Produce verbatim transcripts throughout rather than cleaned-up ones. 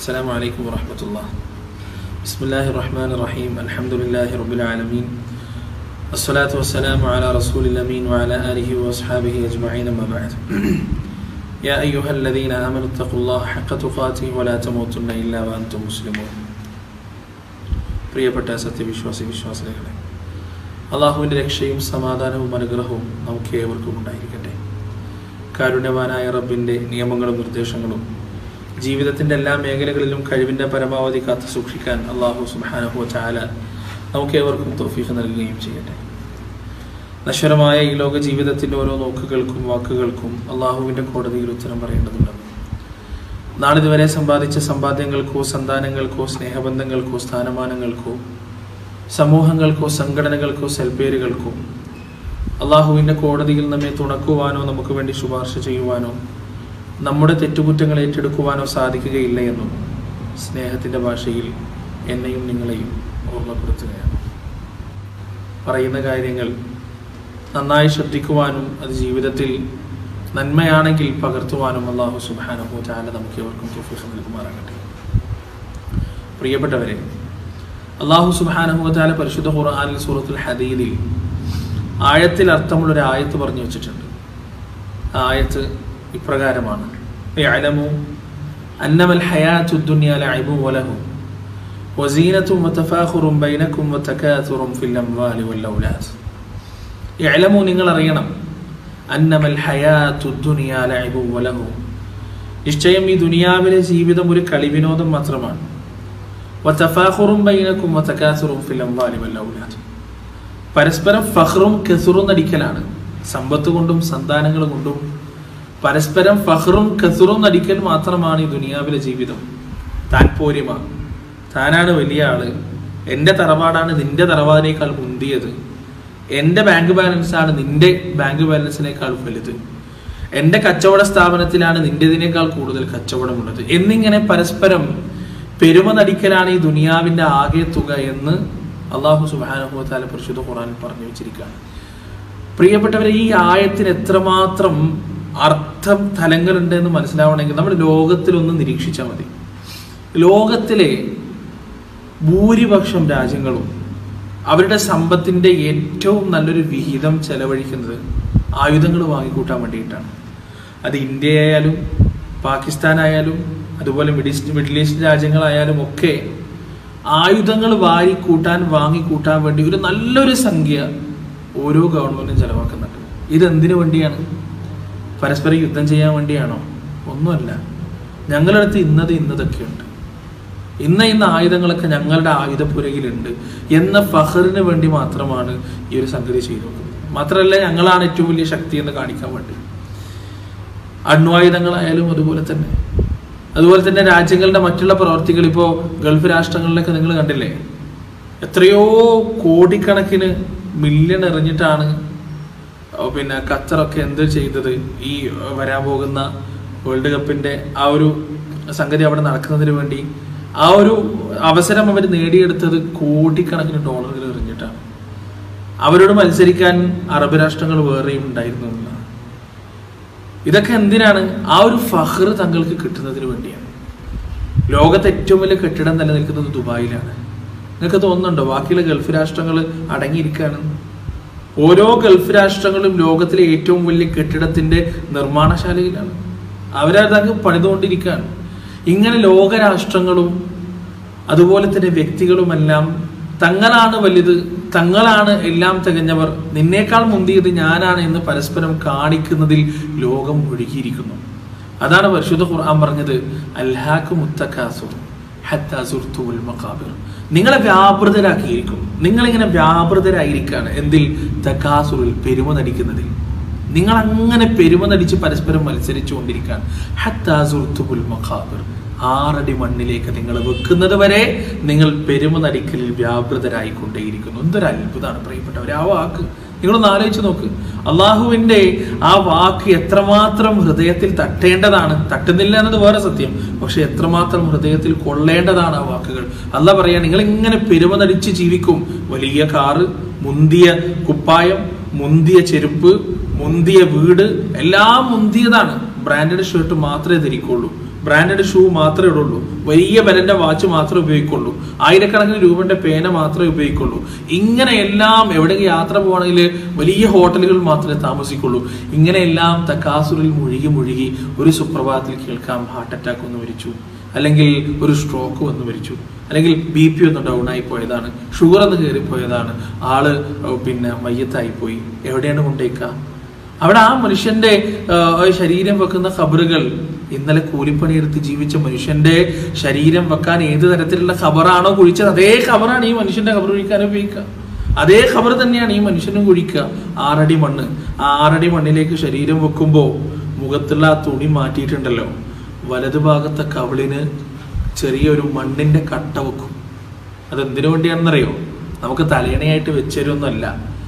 السلام عليكم ورحمة الله. بسم الله الرحمن الرحيم. الحمد لله رب العالمين. الصلاة والسلام على رسول الأمين وعلى آله وأصحابه أجمعين. ما بعد. يا أيها الذين آمنوا اتقوا الله حق تقاته ولا تموتن إلا وأنتم مسلمون. പ്രിയപ്പെട്ട സത്യവിശ്വാസി വിശ്വാസികളെ, അള്ളാഹുവിൻ്റെ രക്ഷയും സമാധാനവും അനുഗ്രഹവും നമുക്ക് ഏവർക്കും ഉണ്ടായിരിക്കട്ടെ. കാരുണ്യവാനായ റബ്ബിൻ്റെ നിയമങ്ങളും നിർദ്ദേശങ്ങളും ജീവിതത്തിൻ്റെ എല്ലാ മേഖലകളിലും കഴിവിൻ്റെ പരമാവധി കാത്തു സൂക്ഷിക്കാൻ അള്ളാഹു സുബ്ഹാനഹു വ തആല നമുക്ക് ഏവർക്കും തൗഫീഖ് നൽകുകയും ചെയ്യട്ടെ. നശ്വരമായ ഈ ലോക ജീവിതത്തിൻ്റെ ഓരോ നോക്കുകൾക്കും വാക്കുകൾക്കും അള്ളാഹുവിൻ്റെ കോടതിയിൽ ഉത്തരം പറയേണ്ടതുണ്ട്. നാളിതുവരെ സമ്പാദിച്ച സമ്പാദ്യങ്ങൾക്കോ സന്താനങ്ങൾക്കോ സ്നേഹബന്ധങ്ങൾക്കോ സ്ഥാനമാനങ്ങൾക്കോ സമൂഹങ്ങൾക്കോ സംഘടനകൾക്കോ സൽപ്പേരുകൾക്കോ അള്ളാഹുവിൻ്റെ കോടതിയിൽ നമ്മെ തുണക്കുവാനോ നമുക്ക് വേണ്ടി ശുപാർശ ചെയ്യുവാനോ നമ്മുടെ തെറ്റുകുറ്റങ്ങൾ ഏറ്റെടുക്കുവാനോ സാധിക്കുകയില്ല എന്നും സ്നേഹത്തിൻ്റെ ഭാഷയിൽ എന്നെയും നിങ്ങളെയും ഓർമ്മപ്പെടുത്തുകയാണ്. പറയുന്ന കാര്യങ്ങൾ നന്നായി ശ്രദ്ധിക്കുവാനും അത് ജീവിതത്തിൽ നന്മയാണെങ്കിൽ പകർത്തുവാനും അള്ളാഹു സുബ്ഹാനഹു വ തആല നമുക്ക് ഏവർക്കും തൗഫീഖ് നൽകുമാറാകട്ടെ. പ്രിയപ്പെട്ടവരെ, അള്ളാഹു സുബ്ഹാനഹു വ തആല പരിശുദ്ധ ഖുർആനിൽ സൂറത്തുൽ ഹദീദിൽ ആയത്തിൽ അർത്ഥമുള്ളൊരു ആയത്ത് പറഞ്ഞു വെച്ചിട്ടുണ്ട്. ആ ആയത്ത് ഇപ്രകാരമാണ്: യഅലമു അന്നമൽ ഹയാത്തുദ് ദുനിയ ലഅബുൻ വലഹു വസീനത്തുൻ വതഫാഖുറുൻ ബൈനകും വതകാതുറുൻ ഫിൽ അംവാലി വൽ ഔലാദ്. യഅലമു, നിങ്ങൾ അറിയണം, അന്നമൽ ഹയാത്തുദ് ദുനിയ ലഅബുൻ വലഹു, നിശ്ചയം ഈ ദുനിയാവിലെ ജീവിതം ഒരു കളിവിനോദം മാത്രമാണ്. വതഫാഖുറുൻ ബൈനകും വതകാതുറുൻ ഫിൽ അംവാലി വൽ ഔലാദ്, പരസ്പരം ഫഖ്റും കസുറും നടിക്കലാണ്. സമ്പത്ത് കൊണ്ടും സന്താനങ്ങൾ കൊണ്ടും പരസ്പരം ഫഖ്റും കസുറും നടിക്കൽ മാത്രമാണ് ഈ ദുനിയാവിലെ ജീവിതം. താൻ പോരിമ, താനാണ് വലിയ ആള്, എൻ്റെ തറവാടാണ് നിന്റെ തറവാടിനേക്കാൾ മുന്തിയത്, എൻ്റെ ബാങ്ക് ബാലൻസാണ് നിന്റെ ബാങ്ക് ബാലൻസിനേക്കാൾ വലുത്, എൻ്റെ കച്ചവട സ്ഥാപനത്തിലാണ് നിന്റേതിനേക്കാൾ കൂടുതൽ കച്ചവടമുള്ളത് എന്നിങ്ങനെ പരസ്പരം പെരുമ നടിക്കലാണ് ഈ ദുനിയാവിൻ്റെ ആകെ തുക എന്ന് അള്ളാഹു സുബ്ഹാനഹു വ തആല പരിശുദ്ധ ഖുർആനിൽ പറഞ്ഞു വെച്ചിരിക്കുകയാണ്. പ്രിയപ്പെട്ടവരെ, ഈ ആയത്തിന് എത്രമാത്രം അർത്ഥം തലങ്ങളുണ്ട് എന്ന് മനസ്സിലാവണമെങ്കിൽ നമ്മൾ ലോകത്തിലൊന്ന് നിരീക്ഷിച്ചാൽ മതി. ലോകത്തിലെ ഭൂരിപക്ഷം രാജ്യങ്ങളും അവരുടെ സമ്പത്തിൻ്റെ ഏറ്റവും നല്ലൊരു വിഹിതം ചെലവഴിക്കുന്നത് ആയുധങ്ങൾ വാങ്ങിക്കൂട്ടാൻ വേണ്ടിയിട്ടാണ്. അത് ഇന്ത്യയായാലും പാകിസ്ഥാനായാലും അതുപോലെ മിഡിൽ ഈസ്റ്റ് മിഡിൽ ഈസ്റ്റ് രാജ്യങ്ങളായാലും ഒക്കെ ആയുധങ്ങൾ വാരിക്കൂട്ടാൻ വാങ്ങിക്കൂട്ടാൻ വേണ്ടി ഒരു നല്ലൊരു സംഖ്യ ഓരോ ഗവൺമെന്റും ചെലവാക്കുന്നുണ്ട്. ഇതെന്തിനു വേണ്ടിയാണ്? പരസ്പരം യുദ്ധം ചെയ്യാൻ വേണ്ടിയാണോ? ഒന്നുമല്ല. ഞങ്ങളുടെ അടുത്ത് ഇന്നത് ഇന്നതൊക്കെയുണ്ട്, ഇന്ന ഇന്ന ആയുധങ്ങളൊക്കെ ഞങ്ങളുടെ ആയുധപ്പുരയിലുണ്ട് എന്ന ഫഖറിന് വേണ്ടി മാത്രമാണ് ഈ ഒരു സംഗതി ചെയ്തു നോക്കുന്നത്. മാത്രമല്ല, ഞങ്ങളാണ് ഏറ്റവും വലിയ ശക്തി എന്ന് കാണിക്കാൻ വേണ്ടി. അണ്വായുധങ്ങളായാലും അതുപോലെ തന്നെ അതുപോലെ തന്നെ രാജ്യങ്ങളുടെ മറ്റുള്ള പ്രവർത്തികൾ, ഇപ്പോൾ ഗൾഫ് രാഷ്ട്രങ്ങളിലൊക്കെ നിങ്ങൾ കണ്ടില്ലേ, എത്രയോ കോടിക്കണക്കിന് മില്യൺ എറിഞ്ഞിട്ടാണ് പിന്നെ ഖത്തറൊക്കെ എന്ത് ചെയ്തത്. ഈ വരാൻ പോകുന്ന വേൾഡ് കപ്പിന്റെ ആ ഒരു സംഗതി അവിടെ നടക്കുന്നതിന് വേണ്ടി ആ ഒരു അവസരം അവർ നേടിയെടുത്തത് കോടിക്കണക്കിന് ഡോളറുകൾ എറിഞ്ഞിട്ടാണ്. അവരോട് മത്സരിക്കാൻ അറബ് രാഷ്ട്രങ്ങൾ വേറെയും ഉണ്ടായിരുന്നു എന്നുള്ളതാണ്. ഇതൊക്കെ എന്തിനാണ്? ആ ഒരു ഫഖർ തങ്ങൾക്ക് കിട്ടുന്നതിന് വേണ്ടിയാണ്. ലോകത്തെ ഏറ്റവും വലിയ കെട്ടിടം നിലനിൽക്കുന്നത് ദുബായിലാണ്. നിങ്ങൾക്ക് തോന്നുന്നുണ്ടോ ബാക്കിയുള്ള ഗൾഫ് രാഷ്ട്രങ്ങൾ അടങ്ങിയിരിക്കുകയാണ്? ഓരോ ഗൾഫ് രാഷ്ട്രങ്ങളും ലോകത്തിലെ ഏറ്റവും വലിയ കെട്ടിടത്തിന്റെ നിർമ്മാണശാലയിലാണ്. അവരത് പണിതുകൊണ്ടിരിക്കുകയാണ്. ഇങ്ങനെ ലോകരാഷ്ട്രങ്ങളും അതുപോലെ തന്നെ വ്യക്തികളുമെല്ലാം തങ്ങളാണ് വലുത്, തങ്ങളാണ് എല്ലാം തികഞ്ഞവർ, നിന്നേക്കാൾ മുന്തിയത് ഞാനാണ് എന്ന് പരസ്പരം കാണിക്കുന്നതിൽ ലോകം ഒഴുകിയിരിക്കുന്നു. അതാണ് പരിശുദ്ധ ഖുർആൻ പറഞ്ഞത്, അൽഹാകുമുത് തകാസുർ ഹത്താ സുർതുൽ മഖാബിർ. നിങ്ങളെ വ്യാപൃതരാക്കിയിരിക്കും. നിങ്ങളിങ്ങനെ വ്യാപൃതരായിരിക്കുകയാണ്. എന്തിൽ? തകാസുറിൽ, പെരുമ നടിക്കുന്നതിൽ. നിങ്ങൾ അങ്ങനെ പെരുമ നടിച്ച് പരസ്പരം മത്സരിച്ചു കൊണ്ടിരിക്കുകയാണ്. ഹത്താ സുർതുൽ മഖാബിർ, ആറടി മണ്ണിലേക്ക് നിങ്ങൾ വെക്കുന്നത് വരെ നിങ്ങൾ പെരുമ നടിക്കലിൽ വ്യാപൃതരായിക്കൊണ്ടേയിരിക്കുന്നു. എന്തൊരു അത്ഭുതമാണ് പ്രിയപ്പെട്ടവർ ആ വാക്ക്. നിങ്ങളൊന്ന് ആലോചിച്ച് നോക്ക്. അള്ളാഹുവിന്റെ ആ വാക്ക് എത്രമാത്രം ഹൃദയത്തിൽ തട്ടേണ്ടതാണ്. തട്ടുന്നില്ല എന്നത് വേറെ സത്യം, പക്ഷെ എത്രമാത്രം ഹൃദയത്തിൽ കൊള്ളേണ്ടതാണ് ആ വാക്കുകൾ. അള്ളാഹ് പറയാ, നിങ്ങൾ ഇങ്ങനെ പെരുമ നടിച്ച് ജീവിക്കും. വലിയ കാറ്, മുന്തിയ കുപ്പായം, മുന്തിയ ചെരുപ്പ്, മുന്തിയ വീട്, എല്ലാം മുന്തിയതാണ്. ബ്രാൻഡഡ് ഷർട്ട് മാത്രമേ ധരിക്കുള്ളൂ, ബ്രാൻഡഡ് ഷൂ മാത്രമേ ഇടുള്ളൂ, വലിയ വിലന്റെ വാച്ച് മാത്രമേ ഉപയോഗിക്കുള്ളൂ, ആയിരക്കണക്കിന് രൂപന്റെ പേന മാത്രമേ ഉപയോഗിക്കുള്ളൂ. ഇങ്ങനെയെല്ലാം എവിടെയെങ്കിലും യാത്ര പോകണമെങ്കിൽ വലിയ ഹോട്ടലുകൾ മാത്രമേ താമസിക്കുള്ളൂ. ഇങ്ങനെയെല്ലാം തക്കാസുറിൽ മുഴുകി മുഴുകി ഒരു സുപ്രഭാതത്തിൽ കേൾക്കാം ഹാർട്ട് അറ്റാക്ക് ഒന്ന് മരിച്ചു, അല്ലെങ്കിൽ ഒരു സ്ട്രോക്ക് വന്ന് മരിച്ചു, അല്ലെങ്കിൽ ബി പി ഒന്ന് ഡൗൺ ആയി പോയതാണ്, ഷുഗർ ഒന്ന് കയറിപ്പോയതാണ്, ആള് പിന്നെ മയ്യത്തായി പോയി. എവിടെയാണ് കൊണ്ടേക്കുക? അവിടെ ആ മനുഷ്യന്റെ ശരീരം വെക്കുന്ന ഖബറുകൾ, ഇന്നലെ കൂലിപ്പണിയെടുത്ത് ജീവിച്ച മനുഷ്യന്റെ ശരീരം വെക്കാൻ ഏത് തരത്തിലുള്ള ഖബറാണോ കുഴിച്ചത് അതേ ഖബറാണ് ഈ മനുഷ്യന്റെ ഖബർ കുഴിക്കാൻ ഉപയോഗിക്കുക. അതേ ഖബർ തന്നെയാണ് ഈ മനുഷ്യനും കുഴിക്കുക. ആറടി മണ്ണ്, ആ ആറടി മണ്ണിലേക്ക് ശരീരം വെക്കുമ്പോൾ മുഖത്തുള്ള ആ തുണി മാറ്റിയിട്ടുണ്ടല്ലോ, വലതു ഭാഗത്തെ കവിളിന് ചെറിയൊരു മണ്ണിന്റെ കട്ട വെക്കും. അതെന്തിനു വേണ്ടിയാണെന്നറിയോ? നമുക്ക് തലയണയായിട്ട് വെച്ചൊരൊന്നുമല്ല,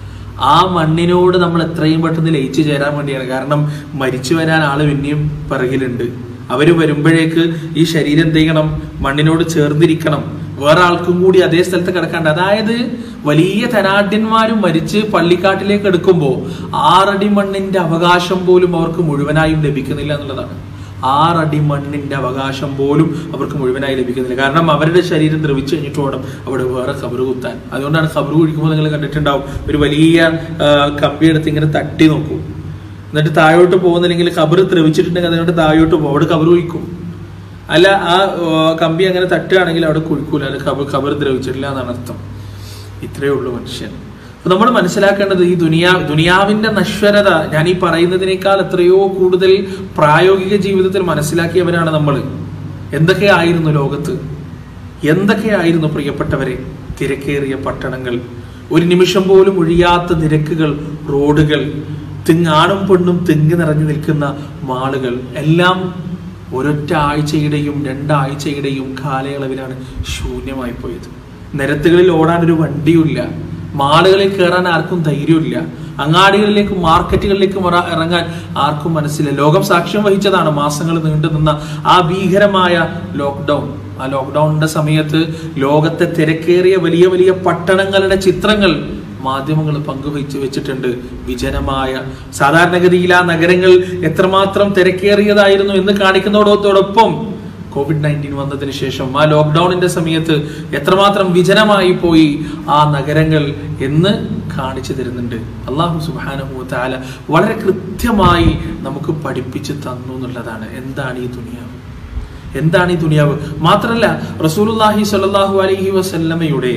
ആ മണ്ണിനോട് നമ്മൾ എത്രയും പെട്ടെന്ന് ലയിച്ചു ചേരാൻ വേണ്ടിയാണ്. കാരണം മരിച്ചു വരാൻ ആള് പിന്നെയും പിറകിലുണ്ട്. അവര് വരുമ്പോഴേക്ക് ഈ ശരീരം എന്ത് ചെയ്യണം? മണ്ണിനോട് ചേർന്നിരിക്കണം, വേറെ ആൾക്കും കൂടി അതേ സ്ഥലത്ത് കിടക്കാണ്ട്. അതായത് വലിയ ധനാഢ്യന്മാരും മരിച്ച് പള്ളിക്കാട്ടിലേക്ക് എടുക്കുമ്പോൾ ആറടി മണ്ണിന്റെ അവകാശം പോലും അവർക്ക് മുഴുവനായും ലഭിക്കുന്നില്ല എന്നുള്ളതാണ്. ആറടി മണ്ണിന്റെ അവകാശം പോലും അവർക്ക് മുഴുവനായി ലഭിക്കുന്നില്ല. കാരണം അവരുടെ ശരീരം ദ്രവിച്ചു കഴിഞ്ഞിട്ട് വേണം അവിടെ വേറെ ഖബറ് കുത്താൻ. അതുകൊണ്ടാണ് ഖബറ് കുഴിക്കുമ്പോൾ നിങ്ങൾ കണ്ടിട്ടുണ്ടാവും, ഒരു വലിയ കമ്പി എടുത്ത് ഇങ്ങനെ തട്ടി നോക്കും, എന്നിട്ട് താഴോട്ട് പോകുന്നില്ലെങ്കിൽ ഖബറ് ദ്രവിച്ചിട്ടുണ്ടെങ്കിൽ അതുകൊണ്ട് താഴോട്ട് പോകും, അവിടെ ഖബറ് കുഴിക്കും. അല്ല, ആ കമ്പി അങ്ങനെ തട്ടുകയാണെങ്കിൽ അവിടെ കുഴിക്കൂല, അത് ഖബർ ഖബർ ദ്രവിച്ചിട്ടില്ല എന്നാണ് അർത്ഥം. ഇത്രയേ ഉള്ളൂ മനുഷ്യൻ. അപ്പൊ നമ്മൾ മനസ്സിലാക്കേണ്ടത് ഈ ദുനിയാ ദുനിയാവിന്റെ നശ്വരത ഞാൻ ഈ പറയുന്നതിനേക്കാൾ എത്രയോ കൂടുതൽ പ്രായോഗിക ജീവിതത്തിൽ മനസ്സിലാക്കിയവരാണ് നമ്മൾ. എന്തൊക്കെയായിരുന്നു ലോകത്ത്, എന്തൊക്കെയായിരുന്നു പ്രിയപ്പെട്ടവരെ തിരക്കേറിയ പട്ടണങ്ങൾ, ഒരു നിമിഷം പോലും ഒഴിയാത്ത നിരക്കുകൾ, റോഡുകൾ, തിങ്ങാണും പെണ്ണും തിങ്ങി നിറഞ്ഞു നിൽക്കുന്ന മാളുകൾ, എല്ലാം ഒരൊറ്റ ആഴ്ചയുടെയും രണ്ടാഴ്ചയുടെയും കാലയളവിലാണ് ശൂന്യമായി പോയത്. നിരത്തുകളിൽ ഓടാൻ ഒരു വണ്ടിയുമില്ല, മാളുകളിൽ കയറാൻ ആർക്കും ധൈര്യമില്ല, അങ്ങാടികളിലേക്ക് മാർക്കറ്റുകളിലേക്ക് ഇറങ്ങാൻ ആർക്കും മനസ്സില്ല. ലോകം സാക്ഷ്യം വഹിച്ചതാണ് മാസങ്ങൾ നീണ്ടു നിന്ന ആ ഭീകരമായ ലോക്ക്ഡൗൺ. ആ ലോക്ക്ഡൌണിന്റെ സമയത്ത് ലോകത്തെ തിരക്കേറിയ വലിയ വലിയ പട്ടണങ്ങളുടെ ചിത്രങ്ങൾ മാധ്യമങ്ങൾ പങ്കുവച്ച് വെച്ചിട്ടുണ്ട്. വിജനമായ, സാധാരണഗതിയിൽ ആ നഗരങ്ങൾ എത്രമാത്രം തിരക്കേറിയതായിരുന്നു എന്ന് കാണിക്കുന്നതോടൊപ്പം കോവിഡ് നയൻറ്റീൻ വന്നതിന് ശേഷം ആ ലോക്ക്ഡൌണിന്റെ സമയത്ത് എത്രമാത്രം വിജനമായി പോയി ആ നഗരങ്ങൾ എന്ന് കാണിച്ചു തരുന്നുണ്ട്. അല്ലാഹു സുബ്ഹാനഹു വ തആല വളരെ കൃത്യമായി നമുക്ക് പഠിപ്പിച്ചു തന്നു എന്നുള്ളതാണ്. എന്താണ് ഈ ദുനിയാവ്, എന്താണ് ഈ ദുനിയാവ്? മാത്രമല്ല റസൂലുള്ളാഹി സ്വല്ലല്ലാഹു അലൈഹി വസല്ലമയുടെ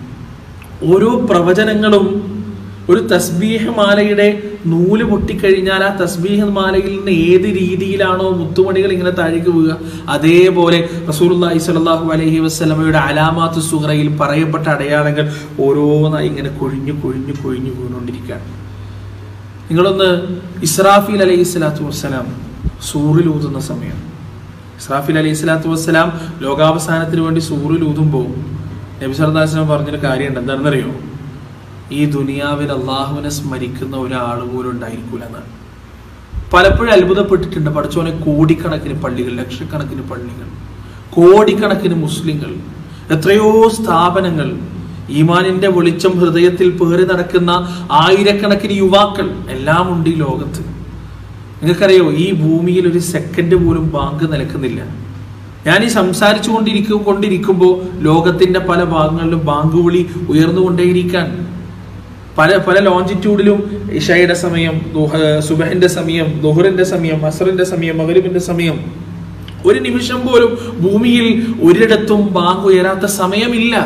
ഓരോ പ്രവചനങ്ങളും, ഒരു തസ്ബീഹ് മാലയുടെ നൂല് പൊട്ടിക്കഴിഞ്ഞാൽ ആ തസ്ബീഹ് മാലയിൽ നിന്ന് ഏത് രീതിയിലാണോ മുത്തുമണികൾ ഇങ്ങനെ താഴേക്ക് വീഴുക, അതേപോലെ റസൂലുള്ളാഹി സ്വല്ലല്ലാഹു അലൈഹി വസല്ലമയുടെ അലാമാത്തു സുഗ്റയിൽ പറയപ്പെട്ട അടയാളങ്ങൾ ഓരോന്നായി ഇങ്ങനെ കൊഴിഞ്ഞു കൊഴിഞ്ഞു കൊഴിഞ്ഞു വീണുകൊണ്ടിരിക്കുകയാണ്. നിങ്ങളൊന്ന് ഇസ്രാഫീൽ അലൈഹി സ്വലാത്തു വസ്സലാം സൂറിൽ ഊതുന്ന സമയം, ഇസ്രാഫീൽ അലൈഹി സ്വലാത്തു വസ്സലാം ലോകാവസാനത്തിന് വേണ്ടി സൂറിൽ ഊതുമ്പോൾ നബി സല്ലല്ലാഹു അലൈഹി വസല്ലം പറഞ്ഞൊരു കാര്യമുണ്ട്. എന്താണെന്നറിയോ? ഈ ദുനിയാവിൽ അള്ളാഹുവിനെ സ്മരിക്കുന്ന ഒരാൾ പോലും ഉണ്ടായിരിക്കൂല എന്നാണ്. പലപ്പോഴും അത്ഭുതപ്പെട്ടിട്ടുണ്ട്. പഠിച്ചോനെ, കോടിക്കണക്കിന് പള്ളികൾ, ലക്ഷക്കണക്കിന് പള്ളികൾ, കോടിക്കണക്കിന് മുസ്ലിങ്ങൾ, എത്രയോ സ്ഥാപനങ്ങൾ, ഈമാനിന്റെ വെളിച്ചം ഹൃദയത്തിൽ പേറി നടക്കുന്ന ആയിരക്കണക്കിന് യുവാക്കൾ എല്ലാം ഉണ്ട് ഈ ലോകത്ത്. നിങ്ങൾക്കറിയോ, ഈ ഭൂമിയിൽ ഒരു സെക്കൻഡ് പോലും ബാങ്ക് നിലക്കുന്നില്ല. ഞാൻ ഈ സംസാരിച്ചു കൊണ്ടിരിക്കും കൊണ്ടിരിക്കുമ്പോൾ ലോകത്തിന്റെ പല ഭാഗങ്ങളിലും ബാങ്ക് വിളി ഉയർന്നുകൊണ്ടേയിരിക്കാൻ. പല പല ലോഞ്ചിറ്റ്യൂഡിലും ഇശയുടെ സമയം, സുബഹിന്റെ സമയം, ദുഹറിന്റെ സമയം, അസ്റിന്റെ സമയം, മഗ്രിബിന്റെ സമയം. ഒരു നിമിഷം പോലും ഭൂമിയിൽ ഒരിടത്തും ബാങ്ക് ഉയരാത്ത സമയമില്ല.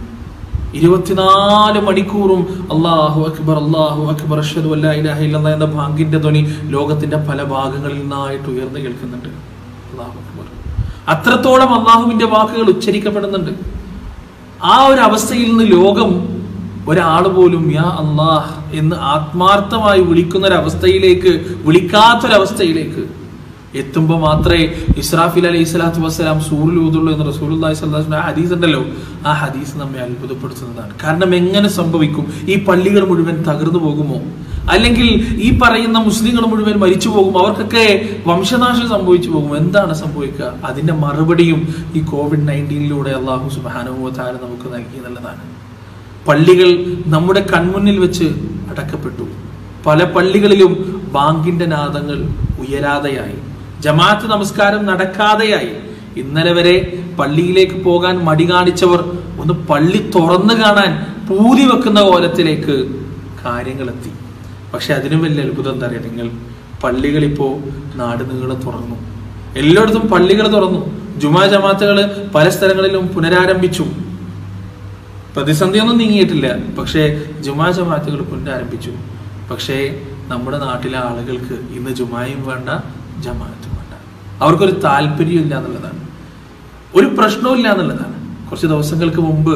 ഇരുപത്തിനാല് മണിക്കൂറും അല്ലാഹു അക്ബർ അല്ലാഹു അക്ബർ അഷ്ഹദു അല്ലാ ഇലാഹ ഇല്ലല്ലാഹ് എന്ന ബാങ്കിന്റെ ധ്വനി ലോകത്തിന്റെ പല ഭാഗങ്ങളിൽ നിന്നായിട്ട് ഉയർന്നു കേൾക്കുന്നുണ്ട്. അല്ലാഹു അക്ബർ. അത്രത്തോളം അള്ളാഹുവിന്റെ വാക്കുകൾ ഉച്ചരിക്കപ്പെടുന്നുണ്ട്. ആ ഒരു അവസ്ഥയിൽ നിന്ന് ലോകം ഒരാൾ പോലും യാ അല്ലാഹ് എന്ന് ആത്മാർത്ഥമായി വിളിക്കുന്ന ഒരവസ്ഥയിലേക്ക്, വിളിക്കാത്തൊരവസ്ഥയിലേക്ക് എത്തുമ്പോൾ മാത്രമേ ഇസ്രാഫീൽ അലൈഹി സ്വലാത്തു വസ്സലാം സൂറിൽ ഊതുള്ളൂ എന്ന് റസൂലുള്ളാഹി സ്വല്ലല്ലാഹു അലൈഹി വസല്ലം ആ ഹദീസ് ഉണ്ടല്ലോ, ആ ഹദീസ് നമ്മെ അത്ഭുതപ്പെടുത്തുന്നതാണ്. കാരണം എങ്ങനെ സംഭവിക്കും? ഈ പള്ളികൾ മുഴുവൻ തകർന്നു പോകുമോ? അല്ലെങ്കിൽ ഈ പറയുന്ന മുസ്ലിങ്ങൾ മുഴുവൻ മരിച്ചു പോകും? അവർക്കൊക്കെ വംശനാശം സംഭവിച്ചു പോകും? എന്താണ് സംഭവിക്കുക? അതിന്റെ മറുപടിയും ഈ കോവിഡ് നയൻറ്റീനിലൂടെ അല്ലാഹു സുബ്ഹാനഹു വ തആല നമുക്ക് നൽകി എന്നുള്ളതാണ്. പള്ളികൾ നമ്മുടെ കൺമുന്നിൽ വെച്ച് അടക്കപ്പെട്ടു. പല പള്ളികളിലും ബാങ്കിന്റെ നാദങ്ങൾ ഉയരാതെയായി, ജമാഅത്ത് നമസ്കാരം നടക്കാതെയായി. ഇന്നലെ വരെ പള്ളിയിലേക്ക് പോകാൻ മടി കാണിച്ചവർ ഒന്ന് പള്ളി തുറന്നു കാണാൻ പൂതി വെക്കുന്ന കോലത്തിലേക്ക് കാര്യങ്ങളെത്തി. പക്ഷെ അതിനും വലിയ അത്ഭുതം എന്താ പറയുക, നിങ്ങൾ പള്ളികൾ ഇപ്പോ നാട് നീളെ തുറന്നു, എല്ലായിടത്തും പള്ളികൾ തുറന്നു. ജുമാ ജമാഅത്തുകൾ പല സ്ഥലങ്ങളിലും പുനരാരംഭിച്ചു. പ്രതിസന്ധിയൊന്നും നീങ്ങിയിട്ടില്ല, പക്ഷേ ജുമാ ജമാഅത്തുകൾ പുനരാരംഭിച്ചു. പക്ഷേ നമ്മുടെ നാട്ടിലെ ആളുകൾക്ക് ഇന്ന് ജുമായും വേണ്ട ജമാഅത്തും വേണ്ട. അവർക്കൊരു താല്പര്യം ഇല്ല എന്നുള്ളതാണ്, ഒരു പ്രശ്നവും ഇല്ല എന്നുള്ളതാണ്. കുറച്ച് ദിവസങ്ങൾക്ക് മുമ്പ്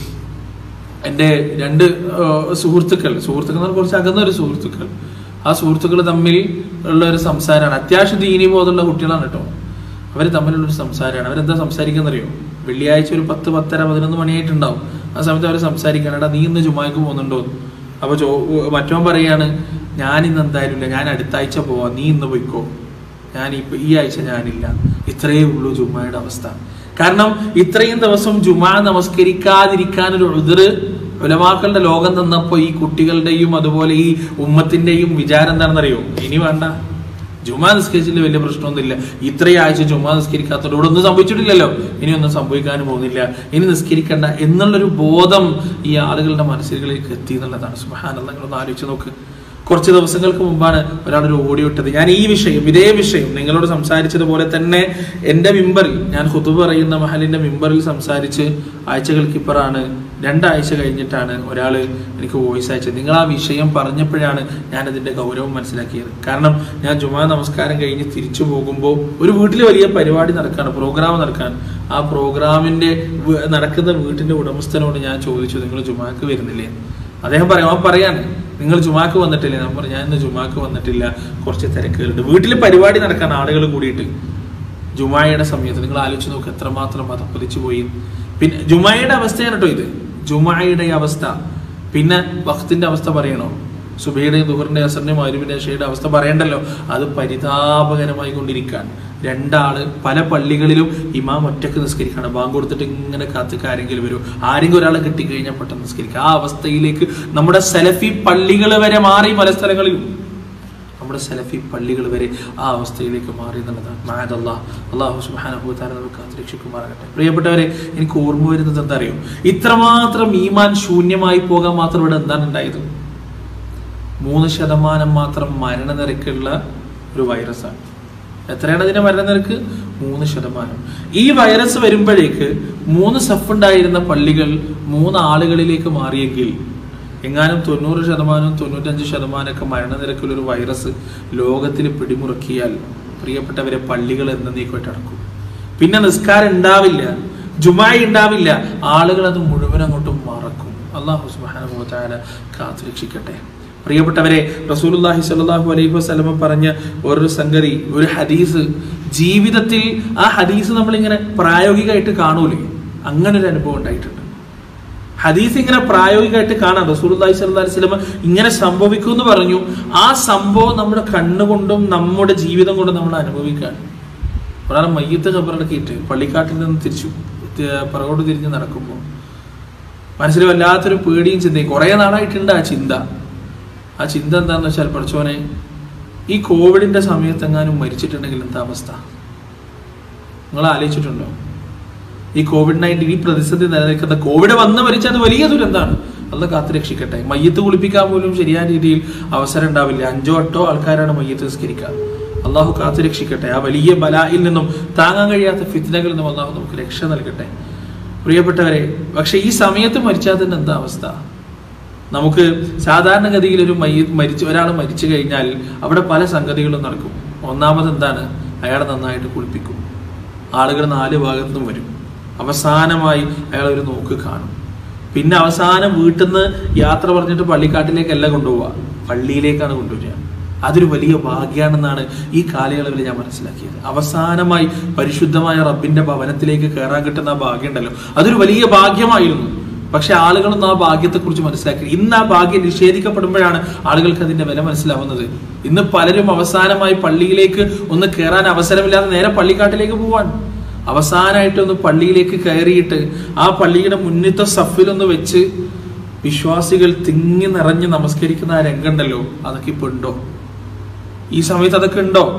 എൻ്റെ രണ്ട് സുഹൃത്തുക്കൾ സുഹൃത്തുക്കൾ എന്ന് പറഞ്ഞാൽ കുറച്ച് അകന്ന ഒരു സുഹൃത്തുക്കൾ ആ സുഹൃത്തുക്കൾ തമ്മിൽ ഉള്ള ഒരു സംസാരമാണ്. അത്യാവശ്യം ദീനി ബോധമുള്ള കുട്ടികളാണ് കേട്ടോ. അവർ തമ്മിലുള്ളൊരു സംസാരമാണ്. അവരെന്താ സംസാരിക്കുന്നറിയോ? വെള്ളിയാഴ്ച ഒരു പത്ത് പത്തര പതിനൊന്ന് മണിയായിട്ടുണ്ടാവും. ആ സമയത്ത് അവർ സംസാരിക്കുകയാണ്, എടാ നീ ഇന്ന് ജുമാക്ക് പോകുന്നുണ്ടോ? അപ്പൊ ചോ മറ്റവൻ പറയാണ്, ഞാൻ ഇന്ന് എന്തായാലും ഇല്ല, ഞാൻ അടുത്ത ആഴ്ച പോവാം, നീ ഇന്ന് പോയിക്കോ, ഞാൻ ഇപ്പൊ ഈ ആഴ്ച ഞാനില്ല. ഇത്രയേ ഉള്ളൂ ജുമായുടെ അവസ്ഥ. കാരണം ഇത്രയും ദിവസം ജുമാ നമസ്കരിക്കാതിരിക്കാൻ ഒരു ഉദ്റ് ഉലമാക്കളുടെ ലോകം തന്നപ്പോ ഈ കുട്ടികളുടെയും അതുപോലെ ഈ ഉമ്മത്തിന്റെയും വിചാരം എന്താണെന്നറിയോ? ഇനി വേണ്ട, ജുമാ നിസ്കരിച്ചില്ല, വലിയ പ്രശ്നമൊന്നുമില്ല, ഇത്രയും ആഴ്ച ജുമാ നിസ്കരിക്കാത്തതോടെ ഇവിടെ ഒന്നും സംഭവിച്ചിട്ടില്ലല്ലോ, ഇനി ഒന്നും സംഭവിക്കാനും പോകുന്നില്ല, ഇനി നിസ്കരിക്കണ്ട എന്നുള്ളൊരു ബോധം ഈ ആളുകളുടെ മനസ്സിലേക്ക് എത്തി എന്നുള്ളതാണ്. സുബ്ഹാനല്ലാഹ്, നിങ്ങളൊന്ന് ആലോചിച്ച് നോക്ക്. കുറച്ച് ദിവസങ്ങൾക്ക് മുമ്പാണ് ഒരാളൊരു ഓഡിയോ ഇട്ടത്. ഞാൻ ഈ വിഷയം ഇതേ വിഷയം നിങ്ങളോട് സംസാരിച്ചതുപോലെ തന്നെ എൻ്റെ മിമ്പറിൽ, ഞാൻ ഖുതുബ പറയുന്ന മഹലിന്റെ മിമ്പറിൽ സംസാരിച്ച് ആഴ്ചകൾക്കിപ്പുറാണ്, രണ്ടാഴ്ച കഴിഞ്ഞിട്ടാണ് ഒരാൾ എനിക്ക് വോയിസ് അയച്ചത്. നിങ്ങൾ ആ വിഷയം പറഞ്ഞപ്പോഴാണ് ഞാൻ അതിന്റെ ഗൗരവം മനസ്സിലാക്കിയത്. കാരണം ഞാൻ ജുമാ നമസ്കാരം കഴിഞ്ഞ് തിരിച്ചു പോകുമ്പോൾ ഒരു വീട്ടിൽ വലിയ പരിപാടി നടക്കാണ്, പ്രോഗ്രാം നടക്കാൻ. ആ പ്രോഗ്രാമിന്റെ നടക്കുന്ന വീട്ടിന്റെ ഉടമസ്ഥനോട് ഞാൻ ചോദിച്ചു, നിങ്ങൾ ജുമാക്ക് വരുന്നില്ലേ? അദ്ദേഹം പറയാം, അവൻ പറയാണ്, നിങ്ങൾ ജുമാക്ക് വന്നിട്ടില്ലേ? ഞാൻ പറഞ്ഞു, ഞാൻ ഇന്ന് ജുമാക്ക് വന്നിട്ടില്ല, കുറച്ച് തിരക്കുകളുണ്ട്. വീട്ടിൽ പരിപാടി നടക്കാൻ ആളുകൾ കൂടിയിട്ട് ജുമായുടെ സമയത്ത് നിങ്ങൾ ആലോചിച്ച് നോക്ക് എത്രമാത്രം അതപ്പതിച്ചു പോയി. പിന്നെ ജുമായുടെ അവസ്ഥയാണ് കേട്ടോ ഇത്, ജുമായുടെ അവസ്ഥ. പിന്നെ വഖ്തിന്റെ അവസ്ഥ പറയണോ? സുബഹിയുടെയും ദുഹറിന്റെ അസറിന്റെയും മഗ്‌രിബിന്റെ ഇശയുടെ അവസ്ഥ പറയണ്ടല്ലോ. അത് പരിതാപകരമായി കൊണ്ടിരിക്കാൻ. രണ്ടാള് പല പള്ളികളിലും ഇമാം ഒറ്റക്ക് നിസ്കരിക്കാണ്, ബാങ്ക് കൊടുത്തിട്ട് ഇങ്ങനെ കാത്തിക്ക് ആരെങ്കിലും വരും, ആരെങ്കിലും ഒരാളെ കിട്ടിക്കഴിഞ്ഞാൽ പെട്ടെന്ന് നിസ്കരിക്കുക. ആ അവസ്ഥയിലേക്ക് നമ്മുടെ സലഫി പള്ളികൾ വരെ മാറി. പല സ്ഥലങ്ങളിലും നമ്മുടെ സലഫി പള്ളികൾ വരെ ആ അവസ്ഥയിലേക്ക് മാറി എന്നുള്ളതാണ്. മഅദല്ലാഹ്, അല്ലാഹു സുബ്ഹാനഹു വ തആല നമുക്ക് കാത്തുരക്ഷിക്കുമാറാകട്ടെ. പ്രിയപ്പെട്ടവരെ, എനിക്ക് ഓർമ്മ വരുന്നത് എന്താ അറിയോ? ഇത്രമാത്രം ഈമാൻ ശൂന്യമായി പോകാൻ മാത്രം ഇവിടെ എന്താണ് ഉണ്ടായത്? മൂന്ന് ശതമാനം മാത്രം മരണനിരക്കുള്ള ഒരു വൈറസാണ്. എത്രയാണ് ഇതിന്റെ മരണനിരക്ക്? മൂന്ന് ശതമാനം. ഈ വൈറസ് വരുമ്പോഴേക്ക് മൂന്ന് സഫ് ഉണ്ടായിരുന്ന പള്ളികൾ മൂന്ന് ആളുകളിലേക്ക് മാറിയെങ്കിൽ എങ്ങാനും തൊണ്ണൂറ് ശതമാനവും തൊണ്ണൂറ്റഞ്ച് ശതമാനമൊക്കെ മരണനിരക്കുള്ള ഒരു വൈറസ് ലോകത്തിൽ പിടിമുറുക്കിയാൽ പ്രിയപ്പെട്ടവരെ, പള്ളികൾ എന്നേക്കുമായിട്ട് അടക്കും. പിന്നെ നിസ്കാരം ഉണ്ടാവില്ല, ജുമാഅ ഉണ്ടാവില്ല, ആളുകൾ അത് മുഴുവൻ അങ്ങോട്ടും മറക്കും. അല്ലാഹു സുബ്ഹാനഹു വ തആല കാത്തുരക്ഷിക്കട്ടെ. പ്രിയപ്പെട്ടവരെ, റസൂലുള്ളാഹി സ്വല്ലല്ലാഹു അലൈഹി വസല്ലം പറഞ്ഞ ഒരു സംഗതി, ഒരു ഹദീസ്, ജീവിതത്തിൽ ആ ഹദീസ് നമ്മളിങ്ങനെ പ്രായോഗികമായിട്ട് കാണൂലേ, അങ്ങനെ ഒരു അനുഭവം ഉണ്ടായിട്ടുണ്ട്. ഹദീസ് ഇങ്ങനെ പ്രായോഗികമായിട്ട് കാണാം. റസൂലുള്ളാഹി സ്വല്ലല്ലാഹു അലൈഹി വസല്ലം ഇങ്ങനെ സംഭവിക്കും എന്ന് പറഞ്ഞു. ആ സംഭവം നമ്മുടെ കണ്ണുകൊണ്ടും നമ്മുടെ ജീവിതം കൊണ്ടും നമ്മൾ അനുഭവിക്കാൻ. ഒരാളെ മയ്യത്ത് ഖബറടക്കിയിട്ട് പള്ളിക്കാട്ടിൽ നിന്ന് തിരിച്ചു പുറകോട്ട് തിരിഞ്ഞ് നടക്കുമ്പോൾ മനസ്സിൽ വല്ലാത്തൊരു പേടിയും ചിന്തയും കുറെ നാളായിട്ടുണ്ട്. ആ ചിന്ത ആ ചിന്ത എന്താണെന്ന് വെച്ചാൽ, പഠിച്ചോനെ, ഈ കോവിഡിന്റെ സമയത്ത് എങ്ങാനും മരിച്ചിട്ടുണ്ടെങ്കിൽ എന്താ അവസ്ഥ? നിങ്ങൾ ആലോചിച്ചിട്ടുണ്ടോ? ഈ കോവിഡ് നയൻറ്റീൻ, ഈ പ്രതിസന്ധി നിലനിൽക്കുന്ന കോവിഡ് വന്ന് മരിച്ചാൽ അത് വലിയ ദുരന്താണ്. അള്ളാഹ് കാത്തു രക്ഷിക്കട്ടെ. മയ്യത്ത് കുളിപ്പിക്കാൻ പോലും ശരിയായ രീതിയിൽ അവസരം ഉണ്ടാവില്ല. അഞ്ചോ എട്ടോ ആൾക്കാരാണ് മയ്യത്ത് നിസ്കരിക്കുക. അള്ളാഹു കാത്തു രക്ഷിക്കട്ടെ. ആ വലിയ ബലായിൽ നിന്നും താങ്ങാൻ കഴിയാത്ത ഫിത്നകളിൽ നിന്നും അള്ളാഹു നമുക്ക് രക്ഷ നൽകട്ടെ. പ്രിയപ്പെട്ടവരെ, പക്ഷെ ഈ സമയത്ത് മരിച്ചാൽ തന്നെ എന്താ അവസ്ഥ? നമുക്ക് സാധാരണഗതിയിൽ ഒരു മയ്യ മരിച്ചു ഒരാൾ മരിച്ചു കഴിഞ്ഞാൽ അവിടെ പല സംഗതികളും നടക്കും. ഒന്നാമത് എന്താണ്? അയാളെ നന്നായിട്ട് കുളിപ്പിക്കും. ആളുകൾ നാല് ഭാഗത്തുനിന്നും വരും. അവസാനമായി അയാൾ ഒരു നോക്ക് കാണും. പിന്നെ അവസാനം വീട്ടിൽ നിന്ന് യാത്ര പറഞ്ഞിട്ട് പള്ളിക്കാട്ടിലേക്കല്ല കൊണ്ടുപോവുക, പള്ളിയിലേക്കാണ് കൊണ്ടുവരിക. അതൊരു വലിയ ഭാഗ്യാണെന്നാണ് ഈ കാലയളവിൽ ഞാൻ മനസ്സിലാക്കിയത്. അവസാനമായി പരിശുദ്ധമായ റബ്ബിന്റെ ഭവനത്തിലേക്ക് കയറാൻ കിട്ടുന്ന ആ ഭാഗ്യം ഉണ്ടല്ലോ, അതൊരു വലിയ ഭാഗ്യമായിരുന്നു. പക്ഷെ ആളുകളൊന്നും ആ ഭാഗ്യത്തെക്കുറിച്ച് മനസ്സിലാക്കി. ഇന്ന് ആ ഭാഗ്യം നിഷേധിക്കപ്പെടുമ്പോഴാണ് ആളുകൾക്ക് അതിന്റെ വില മനസ്സിലാവുന്നത്. ഇന്ന് പലരും അവസാനമായി പള്ളിയിലേക്ക് ഒന്ന് കയറാൻ അവസരമില്ലാതെ നേരെ പള്ളിക്കാട്ടിലേക്ക് പോവാൻ. അവസാനമായിട്ടൊന്ന് പള്ളിയിലേക്ക് കയറിയിട്ട് ആ പള്ളിയുടെ മുന്നത്തെ സഫിലൊന്ന് വെച്ച് വിശ്വാസികൾ തിങ്ങി നിറഞ്ഞ് നമസ്കരിക്കുന്ന ആ രംഗമുണ്ടല്ലോ, അതൊക്കെ ഇപ്പൊ ഉണ്ടോ? ഈ സമയത്ത് അതൊക്കെ ഉണ്ടോ?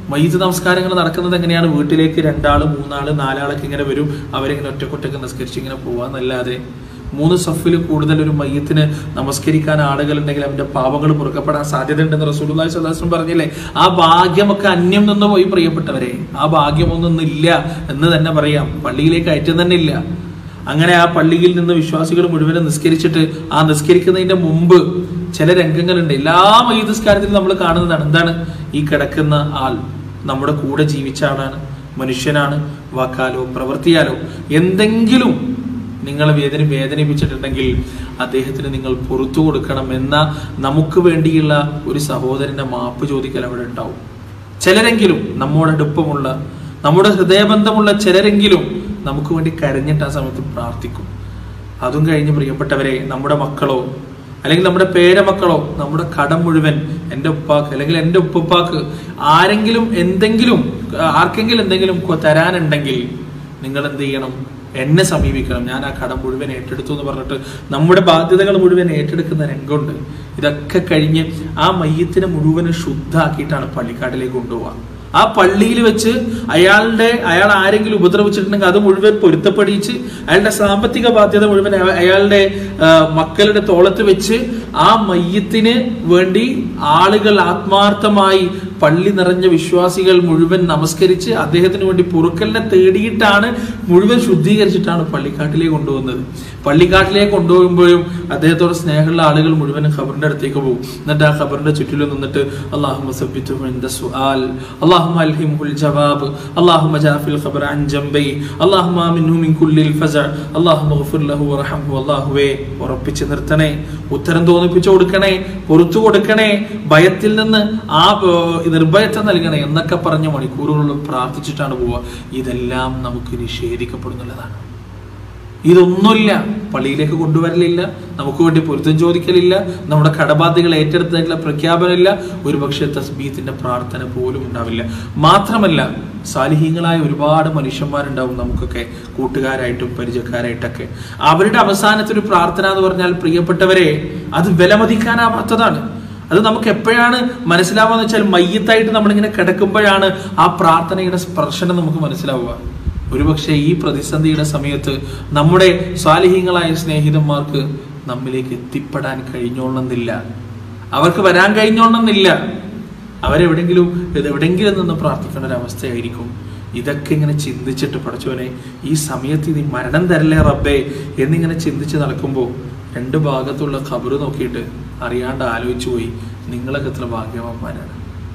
മയ്യിത്ത് നമസ്കാരങ്ങൾ നടക്കുന്നത് എങ്ങനെയാണ്? വീട്ടിലേക്ക് രണ്ടാള് മൂന്നാള് നാലാളൊക്കെ ഇങ്ങനെ വരും, അവരിങ്ങനെ ഒറ്റക്കൊറ്റക്ക് നിസ്കരിച്ച് ഇങ്ങനെ പോവാന്നല്ലാതെ മൂന്ന് സഫിൽ കൂടുതൽ ഒരു മയ്യത്തിന് നമസ്കരിക്കാൻ ആളുകൾ ഉണ്ടെങ്കിൽ അവന്റെ പാപങ്ങൾ പൊറുക്കപ്പെടാൻ സാധ്യത ഉണ്ടെന്ന് റസൂലുള്ളാഹി സ്വല്ലല്ലാഹു അലൈഹി വസല്ലം പറഞ്ഞില്ലേ? ആ ഭാഗ്യമൊക്കെ അന്യം നിന്ന് പോയി പ്രിയപ്പെട്ടവരെ. ആ ഭാഗ്യമൊന്നും ഇല്ല എന്ന് തന്നെ പറയാം. പള്ളിയിലേക്ക് അയറ്റം തന്നെ ഇല്ല. അങ്ങനെ ആ പള്ളിയിൽ നിന്ന് വിശ്വാസികൾ മുഴുവനും നിസ്കരിച്ചിട്ട് ആ നിസ്കരിക്കുന്നതിന്റെ മുമ്പ് ചില രംഗങ്ങളുണ്ട്. എല്ലാ മയ്യിത്ത് നിസ്കാരത്തിലും നമ്മൾ കാണുന്നതാണ്. എന്താണ്? ഈ കിടക്കുന്ന ആൾ നമ്മുടെ കൂടെ ജീവിച്ച ആളാണ്, മനുഷ്യനാണ്. വാക്കാലോ പ്രവൃത്തിയാലോ എന്തെങ്കിലും നിങ്ങളെ വേദന വേദനിപ്പിച്ചിട്ടുണ്ടെങ്കിൽ അദ്ദേഹത്തിന് നിങ്ങൾ പുറത്തു കൊടുക്കണം എന്ന നമുക്ക് വേണ്ടിയുള്ള ഒരു സഹോദരന്റെ മാപ്പ് ചോദിക്കൽ അവിടെ ഉണ്ടാവും. ചിലരെങ്കിലും നമ്മോടടുപ്പമുള്ള നമ്മുടെ ഹൃദയബന്ധമുള്ള ചിലരെങ്കിലും നമുക്ക് വേണ്ടി കരഞ്ഞിട്ട് ആ സമയത്ത് പ്രാർത്ഥിക്കും. അതും കഴിഞ്ഞ് പ്രിയപ്പെട്ടവരെ, നമ്മുടെ മക്കളോ അല്ലെങ്കിൽ നമ്മുടെ പേരമക്കളോ നമ്മുടെ കടം മുഴുവൻ എൻ്റെ ഉപ്പാക്ക് അല്ലെങ്കിൽ എൻ്റെ ഉപ്പുപ്പാക്ക് ആരെങ്കിലും എന്തെങ്കിലും ആർക്കെങ്കിലും എന്തെങ്കിലും തരാനുണ്ടെങ്കിൽ നിങ്ങൾ എന്ത് ചെയ്യണം? എന്നെ സമീപിക്കണം, ഞാൻ ആ കടം മുഴുവൻ ഏറ്റെടുത്തു എന്ന് പറഞ്ഞിട്ട് നമ്മുടെ ബാധ്യതകൾ മുഴുവൻ ഏറ്റെടുക്കുന്ന രംഗമുണ്ട്. ഇതൊക്കെ കഴിഞ്ഞ് ആ മയ്യത്തിനെ മുഴുവനും ശുദ്ധാക്കിയിട്ടാണ് പള്ളിക്കാട്ടിലേക്ക് കൊണ്ടുപോവുക. ആ പള്ളിയിൽ വെച്ച് അയാളുടെ അയാൾ ആരെങ്കിലും ഉപദ്രവിച്ചിട്ടുണ്ടെങ്കിൽ അത് മുഴുവൻ പൊരുത്തപ്പെടിച്ച് അയാളുടെ സാമ്പത്തിക ബാധ്യത മുഴുവൻ അയാളുടെ മക്കളുടെ തോളത്ത് വെച്ച് ആ മയ്യത്തിന് വേണ്ടി ആളുകൾ ആത്മാർത്ഥമായി പള്ളി നിറഞ്ഞ വിശ്വാസികൾ മുഴുവൻ നമസ്കരിച്ച് അദ്ദേഹത്തിന് വേണ്ടി പൊറുക്കലിനെ തേടിയിട്ടാണ് മുഴുവൻ ശുദ്ധീകരിച്ചിട്ടാണ് പള്ളിക്കാട്ടിലേക്ക് കൊണ്ടുപോകുന്നത്. പള്ളിക്കാട്ടിലേക്ക് കൊണ്ടുപോകുമ്പോഴും അദ്ദേഹത്തോട് സ്നേഹമുള്ള ആളുകൾ മുഴുവൻ ഖബറിന്റെ അടുത്തേക്ക് പോകും. എന്നിട്ട് ആ ഖബറിന്റെ ചുറ്റിലും നിന്നിട്ട് അല്ലാഹുമ്മ സബ്ബിത്ഹു ഇൻദ സുആൽ, അല്ലാഹുമ്മ അൽഹിംഹുൽ ജവാബ്, അല്ലാഹുമ്മ ജാഫിൽ ഖബറ അൻ ജംബൈ, അല്ലാഹുമ്മ ആമിൻഹു മിൻ കുല്ലിൽ ഫസഅ, അല്ലാഹുമ്മ ഗ്ഫിർ ലഹു വറഹംഹു. അല്ലാഹുവേ ഉറപ്പിച്ച് നിർത്തണേ, ഉത്തരം തോന്നിപ്പിച്ചു കൊടുക്കണേ, പുറത്തു കൊടുക്കണേ, ഭയത്തിൽ നിന്ന് ആ നിർഭയത്വം നൽകണേ എന്നൊക്കെ പറഞ്ഞ മണിക്കൂറുകളിലും പ്രാർത്ഥിച്ചിട്ടാണ് പോവുക. ഇതെല്ലാം നമുക്ക് നിഷേധിക്കപ്പെടുന്നുള്ളതാണ്. ഇതൊന്നുമില്ല, പള്ളിയിലേക്ക് കൊണ്ടുവരലില്ല, നമുക്ക് വേണ്ടി പൊരുത്തം ചോദിക്കലില്ല, നമ്മുടെ കടബാധ്യതകൾ ഏറ്റെടുത്തതായിട്ടുള്ള പ്രഖ്യാപനമില്ല, ഒരു പക്ഷേ തസ്ബീത്തിന്റെ പ്രാർത്ഥന പോലും ഉണ്ടാവില്ല. മാത്രമല്ല സാലിഹീങ്ങളായ ഒരുപാട് മനുഷ്യന്മാരുണ്ടാവും നമുക്കൊക്കെ, കൂട്ടുകാരായിട്ടും പരിചയക്കാരായിട്ടൊക്കെ. അവരുടെ അവസാനത്തെ ഒരു പ്രാർത്ഥന എന്ന് പറഞ്ഞാൽ പ്രിയപ്പെട്ടവരെ, അത് വിലമതിക്കാനാവാത്തതാണ്. അത് നമുക്ക് എപ്പോഴാണ് മനസ്സിലാവുക വെച്ചാൽ മയ്യത്തായിട്ട് നമ്മളിങ്ങനെ കിടക്കുമ്പോഴാണ് ആ പ്രാർത്ഥനയുടെ സ്പർശനം നമുക്ക് മനസ്സിലാവുക. ഒരുപക്ഷെ ഈ പ്രതിസന്ധിയുടെ സമയത്ത് നമ്മുടെ സ്വാലിഹീങ്ങളായ സ്നേഹിതന്മാർക്ക് നമ്മിലേക്ക് എത്തിപ്പെടാൻ കഴിഞ്ഞോളണമെന്നില്ല, അവർക്ക് വരാൻ കഴിഞ്ഞോളണമെന്നില്ല. അവരെവിടെങ്കിലും എവിടെങ്കിലും നിന്ന് പ്രാർത്ഥിക്കേണ്ട ഒരു അവസ്ഥയായിരിക്കും. ഇതൊക്കെ ഇങ്ങനെ ചിന്തിച്ചിട്ട് പഠിച്ചവനെ ഈ സമയത്ത് നീ മരണം തരല്ലേ റബ്ബേ എന്നിങ്ങനെ ചിന്തിച്ച് നടക്കുമ്പോൾ രണ്ട് ഭാഗത്തുള്ള ഖബറ് നോക്കിയിട്ട് അറിയാണ്ട് ആലോചിച്ചു പോയി, നിങ്ങളൊക്കെ എത്ര ഭാഗ്യവാന്മാരാണ്,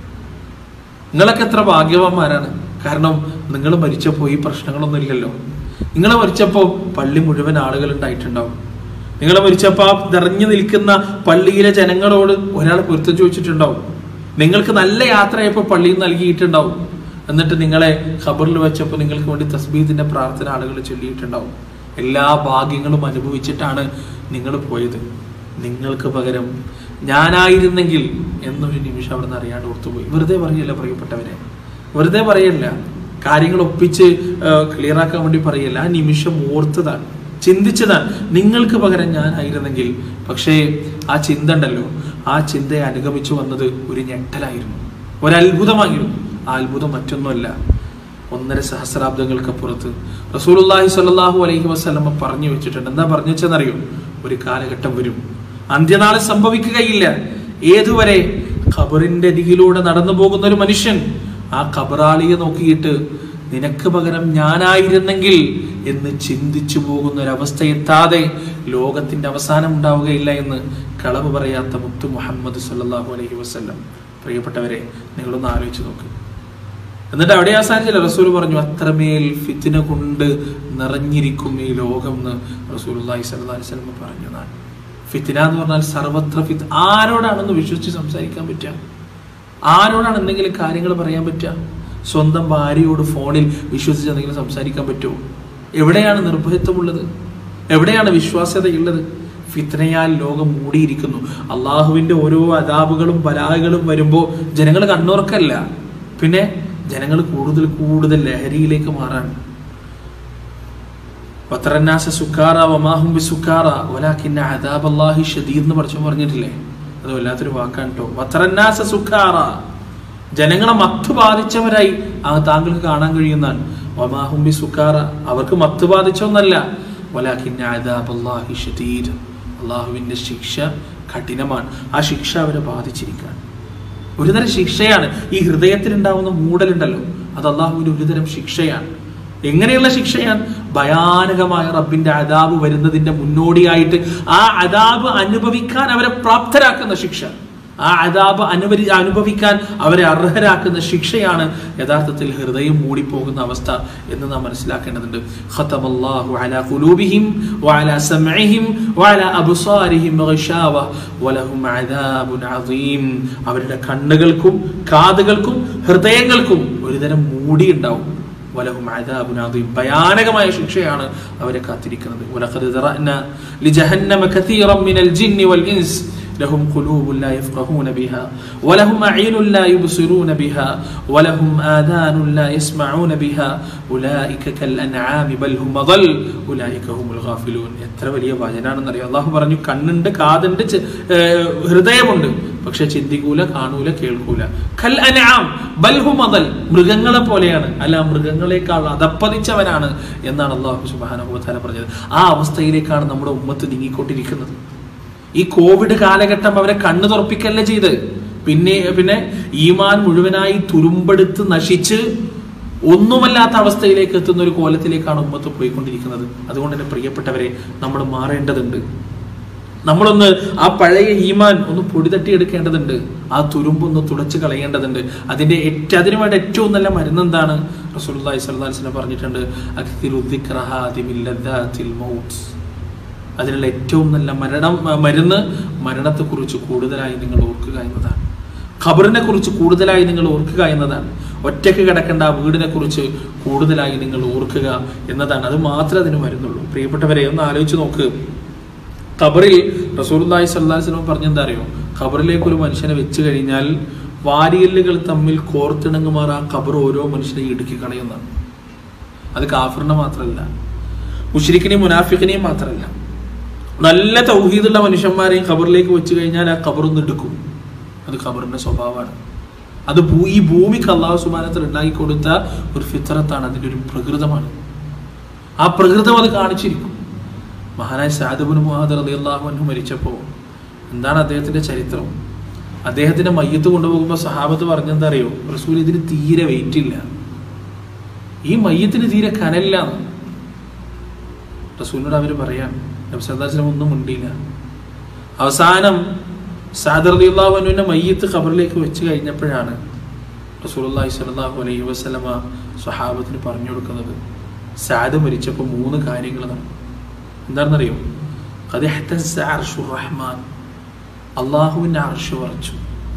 നിങ്ങളൊക്കെ എത്ര ഭാഗ്യവാന്മാരാണ്. കാരണം നിങ്ങൾ മരിച്ചപ്പോൾ ഈ പ്രശ്നങ്ങളൊന്നും ഇല്ലല്ലോ. നിങ്ങൾ മരിച്ചപ്പോൾ പള്ളി മുഴുവൻ ആളുകൾ ഉണ്ടായിട്ടുണ്ടാവും. നിങ്ങൾ മരിച്ചപ്പോൾ ആ നിറഞ്ഞു നിൽക്കുന്ന പള്ളിയിലെ ജനങ്ങളോട് ഒരാൾ പൊരുത്തം ചോദിച്ചിട്ടുണ്ടാവും. നിങ്ങൾക്ക് നല്ല യാത്രയായപ്പോൾ പള്ളിയിൽ നൽകിയിട്ടുണ്ടാവും. എന്നിട്ട് നിങ്ങളെ ഖബറിൽ വെച്ചപ്പോൾ നിങ്ങൾക്ക് വേണ്ടി തസ്ബീഹിന്റെ പ്രാർത്ഥന ആളുകൾ ചൊല്ലിയിട്ടുണ്ടാവും. എല്ലാ ഭാഗ്യങ്ങളും അനുഭവിച്ചിട്ടാണ് നിങ്ങൾ പോയത്. നിങ്ങൾക്ക് പകരം ഞാനായിരുന്നെങ്കിൽ എന്നൊരു നിമിഷം അവിടെ നിന്ന് അറിയാണ്ട് ഓർത്തുപോയി. വെറുതെ പറയല്ല പ്രിയപ്പെട്ടവരെ, വെറുതെ പറയല്ല, കാര്യങ്ങൾ ഒപ്പിച്ച് ക്ലിയർ ആക്കാൻ വേണ്ടി പറയല്ല. ആ നിമിഷം ഓർത്തതാണ്, ചിന്തിച്ചതാണ്, നിങ്ങൾക്ക് പകരം ഞാനായിരുന്നെങ്കിൽ. പക്ഷേ ആ ചിന്ത ഉണ്ടല്ലോ, ആ ചിന്തയെ അനുഗമിച്ചു വന്നത് ഒരു ഞെട്ടലായിരുന്നു, ഒരത്ഭുതമായിരുന്നു. ആ അത്ഭുതം മറ്റൊന്നുമല്ല, ഒന്നര സഹസ്രാബ്ദങ്ങൾക്കപ്പുറത്ത് റസൂലുള്ളാഹി സ്വല്ലല്ലാഹു അലൈഹി വസല്ലം പറഞ്ഞു വെച്ചിട്ടുണ്ട്. എന്താ പറഞ്ഞു വെച്ചെന്നറിയോ? ഒരു കാലഘട്ടം വരും, അന്ത്യനാള് സംഭവിക്കുകയില്ല. ഏതുവരെ? ഖബറിന്റെ അരികിലൂടെ നടന്നു പോകുന്ന ഒരു മനുഷ്യൻ ആ ഖബറാളിയെ നോക്കിയിട്ട് നിനക്ക് പകരം ഞാനായിരുന്നെങ്കിൽ എന്ന് ചിന്തിച്ചു പോകുന്ന ഒരവസ്ഥ എത്താതെ ലോകത്തിന്റെ അവസാനം ഉണ്ടാവുകയില്ല എന്ന് കളവ് പറയാത്ത മുത്തു മുഹമ്മദ് സല്ലല്ലാഹു അലൈഹി വസല്ലം. പ്രിയപ്പെട്ടവരെ, നിങ്ങളൊന്ന് ആലോചിച്ച് നോക്ക്. എന്നിട്ട് അവിടെ അവസാനിച്ചില്ല, റസൂൽ പറഞ്ഞു അത്രമേൽ ഫിത്ന കൊണ്ട് നിറഞ്ഞിരിക്കും ഈ ലോകം എന്ന് റസൂലുള്ളാഹി സ്വല്ലല്ലാഹു അലൈഹി വസല്ലം പറഞ്ഞതാണ്. ഫിത്ന എന്ന് പറഞ്ഞാൽ സർവത്ര ഫിത്. ആരോടാണെന്ന് വിശ്വസിച്ച് സംസാരിക്കാൻ പറ്റുക? ആരോടാണ് എന്തെങ്കിലും കാര്യങ്ങൾ പറയാൻ പറ്റുക? സ്വന്തം ഭാര്യയോട് ഫോണിൽ വിശ്വസിച്ച് എന്തെങ്കിലും സംസാരിക്കാൻ പറ്റുമോ? എവിടെയാണ് നിർഭയത്വമുള്ളത്? എവിടെയാണ് വിശ്വാസ്യതയുള്ളത്? ഫിത്നയാൽ ലോകം മൂടിയിരിക്കുന്നു. അള്ളാഹുവിന്റെ ഓരോ അദാബുകളും ബലാകളും വരുമ്പോൾ ജനങ്ങൾ കണ്ണുറക്കല്ല, പിന്നെ ജനങ്ങൾ കൂടുതൽ കൂടുതൽ ലഹരിയിലേക്ക് മാറാൻ. പറഞ്ഞിട്ടില്ലേ? അത് വല്ലാത്തൊരു വാക്കാണ് കേട്ടോ. ജനങ്ങളെ മത്ത് ബാധിച്ചവരായി ആ താങ്കൾക്ക് കാണാൻ കഴിയുന്നതാണ്. വമാഹും ബിസുക്കാറ, അവർക്ക് മത്ത് ബാധിച്ചൊന്നല്ല. വലാകിന്ന അദാബല്ലാഹി ശദീദ്, അള്ളാഹുവിന്റെ ശിക്ഷ കഠിനമാണ്. ആ ശിക്ഷ അവരെ ബാധിച്ചിരിക്കുകയാണ്. ഒരുതരം ശിക്ഷയാണ് ഈ ഹൃദയത്തിലുണ്ടാവുന്ന മൂടലുണ്ടല്ലോ, അത് അള്ളാഹുവിന്റെ ഒരുതരം ശിക്ഷയാണ്. എങ്ങനെയുള്ള ശിക്ഷയാണ്? ഭയാനകമായ റബ്ബിന്റെ അദാബ് വരുന്നതിന്റെ മുന്നോടിയായിട്ട് ആ അദാബ് അനുഭവിക്കാൻ അവരെ പ്രാപ്തരാക്കുന്ന ശിക്ഷ, ആ അദാബ് അനുവരി അനുഭവിക്കാൻ അവരെ അർഹരാക്കുന്ന ശിക്ഷയാണ് യഥാർത്ഥത്തിൽ ഹൃദയം മൂടിപ്പോകുന്ന അവസ്ഥ എന്ന് നാം മനസ്സിലാക്കേണ്ടതുണ്ട്. ഖതമല്ലാഹു അലാ ഖുലൂബിഹിം വഅലാ സമഇഹിം വഅലാ അബ്സാരിഹിം ഗിശാവ വലഹും അദാബുൻ അദീം. അവരുടെ കണ്ണുകൾക്കും കാതുകൾക്കും ഹൃദയങ്ങൾക്കും ഒരുതരം മൂടി ഉണ്ടാവും. വലഹും അദാബുൻ അദീം, ഭയാനകമായ ശിക്ഷയാണ് അവരെ കാത്തിരിക്കുന്നത്. വലഖദ് ദറഅനാ ലിജഹന്നമ കസീറൻ മിനൽ ജിന്നി വൽ ഇൻസ് لهم قلوب لا يفقهون بها ولهم أعين لا يبصرون بها ولهم آذان لا يسمعون بها أولئك كالأنعام بل هم أضل أولئك هم الغافلون. എത്ര വലിയ വചനാണെന്നറിയാം. അള്ളാഹു പറഞ്ഞു, കണ്ണുണ്ട്, കാതുണ്ട്, ഹൃദയമുണ്ട്, പക്ഷെ ചിന്തിക്കൂല, കാണൂല, കേൾക്കൂല. കൽ അൻആം ബൽ ഹും അദൽ, മൃഗങ്ങളെ പോലെയാണ്, അല്ല മൃഗങ്ങളെക്കാൾ അധപ്പതിച്ചവനാണ് എന്നാണ് അള്ളാഹു സുബ്ഹാനഹു വ തആല പറഞ്ഞത്. ആ അവസ്ഥയിലേക്കാണ് നമ്മുടെ ഉമ്മത്ത് നീങ്ങിക്കൊണ്ടിരിക്കുന്നത്. ഈ കോവിഡ് കാലഘട്ടം അവരെ കണ്ണു തുറപ്പിക്കല്ല ചെയ്ത്, പിന്നെ പിന്നെ ഈമാൻ മുഴുവനായി തുരുമ്പെടുത്ത് നശിച്ച് ഒന്നുമല്ലാത്ത അവസ്ഥയിലേക്ക് എത്തുന്ന ഒരു കോലത്തിലേക്കാണ് ഉമ്മത്ത് പോയിക്കൊണ്ടിരിക്കുന്നത്. അതുകൊണ്ട് തന്നെ പ്രിയപ്പെട്ടവരെ, നമ്മൾ മാറേണ്ടതുണ്ട്. നമ്മളൊന്ന് ആ പഴയ ഈമാൻ ഒന്ന് പൊടി തട്ടിയെടുക്കേണ്ടതുണ്ട്. ആ തുരുമ്പൊന്ന് തുടച്ചു കളയേണ്ടതുണ്ട്. അതിന്റെ ഏറ്റവും അതിനു വേണ്ട ഏറ്റവും നല്ല മരുന്ന് എന്താണ്? റസൂലുള്ളാഹി സ്വല്ലല്ലാഹു അലൈഹി വസല്ലം പറഞ്ഞിട്ടുണ്ട്, അക്സിറു ദിക്റ ഹാദിമിൽ ലദ്ദാത്തിൽ മൗത്ത്. അതിനുള്ള ഏറ്റവും നല്ല മരണം മരുന്ന് മരണത്തെ കുറിച്ച് കൂടുതലായി നിങ്ങൾ ഓർക്കുക എന്നതാണ്. ഖബറിനെ കുറിച്ച് കൂടുതലായി നിങ്ങൾ ഓർക്കുക എന്നതാണ്. ഒറ്റയ്ക്ക് കിടക്കേണ്ട ആ വീടിനെ കുറിച്ച് കൂടുതലായി നിങ്ങൾ ഓർക്കുക എന്നതാണ്. അത് മാത്രമേ അതിന് മരുന്നുള്ളൂ. പ്രിയപ്പെട്ടവരെ, ഒന്ന് ആലോചിച്ച് നോക്ക്. ഖബറിൽ റസൂലുള്ളാഹി സ്വല്ലല്ലാഹു അലൈഹി വസല്ലം പറഞ്ഞെന്താ അറിയോ? ഖബറിലേക്ക് ഒരു മനുഷ്യനെ വെച്ച് കഴിഞ്ഞാൽ വാരിയല്ലുകൾ തമ്മിൽ കോർത്തിണങ്ങുമാർ ആ ഖബർ ഓരോ മനുഷ്യനെ ഇടുക്കി കളയുന്നതാണ്. അത് കാഫിറിനെ മാത്രമല്ല, മുശ്രിക്കിനെയും മുനാഫിഖിനെയും മാത്രമല്ല, നല്ല തൗഹീദുള്ള മനുഷ്യന്മാരെയും ഖബറിലേക്ക് വെച്ച് കഴിഞ്ഞാൽ ആ ഖബറൊന്ന് എടുക്കും. അത് ഖബറിന്റെ സ്വഭാവമാണ്. അത് ഈ ഭൂമിക്ക് അല്ലാഹു സുബ്ഹാനഹു വ തആല ഉണ്ടാക്കി കൊടുത്ത ഒരു ഫിത്രത്താണ്, അതിന്റെ ഒരു പ്രകൃതമാണ്. ആ പ്രകൃതം അത് കാണിച്ചിരിക്കും. മഹാനായ സഅദ് ഇബ്നു മുആദ് റളിയല്ലാഹു അൻഹു മരിച്ചപ്പോൾ എന്താണ് അദ്ദേഹത്തിന്റെ ചരിത്രം? അദ്ദേഹത്തിന്റെ മയ്യത്ത് കൊണ്ടുപോകുമ്പോൾ സഹാബത്ത് പറഞ്ഞെന്താ അറിയോ? റസൂൽ, ഇതിന് തീരെ വെയിറ്റ് ഇല്ല, ഈ മയ്യത്തിന് തീരെ കനല്ല. റസൂലിനോട് അവർ പറയാം. നബി സല്ലല്ലാഹു അലൈഹി വസല്ലം ഒന്നും മിണ്ടിയില്ല. അവസാനം സഅദ് റളിയല്ലാഹു അൻഹുവിന്റെ മയ്യത്ത് ഖബറിലേക്ക് വെച്ച് കഴിഞ്ഞപ്പോഴാണ് റസൂലുള്ളാഹി സ്വല്ലല്ലാഹു അലൈഹി വസല്ലമ സ്വഹാബത്തിന് പറഞ്ഞു കൊടുക്കുന്നത്, സഅദ് മരിച്ചപ്പോൾ മൂന്ന് കാര്യങ്ങൾ നടന്നു. എന്താണെന്നറിയോ? ഖദ് ഇഹ്തസ്സ അർശുർ റഹ്മാൻ, അല്ലാഹുവിന്റെ അർശ് വിറച്ചു.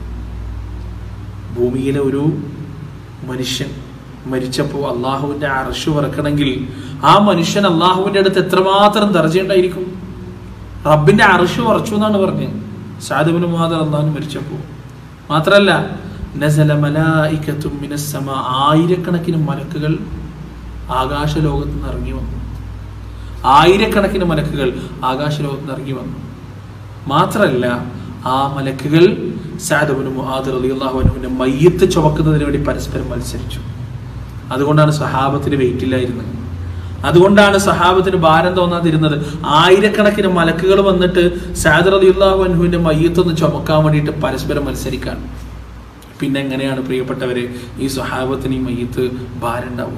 ഭൂമിയിലെ ഒരു മനുഷ്യൻ മരിച്ചപ്പോൾ അള്ളാഹുവിന്റെ അർശ് വിറക്കണമെങ്കിൽ ആ മനുഷ്യൻ അള്ളാഹുവിന്റെ അടുത്ത് എത്രമാത്രം ദർജയുണ്ടായിരിക്കും? റബ്ബിന്റെ അർശ് വിറച്ചു എന്നാണ് പറഞ്ഞത് സഅദ് ഇബ്നു മുആദ് റളിയല്ലാഹു അൻഹു മരിച്ചപ്പോൾ. മാത്രല്ല, നസല മലായികത്തും മിനസ് സമാ, ആയിരക്കണക്കിന് മലക്കുകൾ ആകാശ ലോകത്ത് നിന്ന് ഇറങ്ങി വന്നു. ആയിരക്കണക്കിന് മലക്കുകൾ ആകാശ ലോകത്ത് നിന്ന് ഇറങ്ങി വന്നു. മാത്രല്ല, ആ മലക്കുകൾ സഅദ് ഇബ്നു മുആദ് റളിയല്ലാഹു അൻഹുവിന്റെ മയ്യത്ത് ചുമക്കുന്നതിന് വേണ്ടി പരസ്പരം മത്സരിച്ചു. അതുകൊണ്ടാണ് സഹാബത്തിന് വെയിറ്റ് ഇല്ലായിരുന്നത്. അതുകൊണ്ടാണ് സഹാബത്തിന് ഭാരം തോന്നാതിരുന്നത്. ആയിരക്കണക്കിന് മലക്കുകൾ വന്നിട്ട് സഅദ് റളിയല്ലാഹു അൻഹുവിന്റെ മയ്യത്തൊന്ന് ചുമക്കാൻ വേണ്ടിയിട്ട് പരസ്പരം മത്സരിക്കാൻ. പിന്നെ എങ്ങനെയാണ് പ്രിയപ്പെട്ടവരെ ഈ സഹാബത്തിന് ഈ മയ്യത്ത് ഭാരം ഉണ്ടാവുക?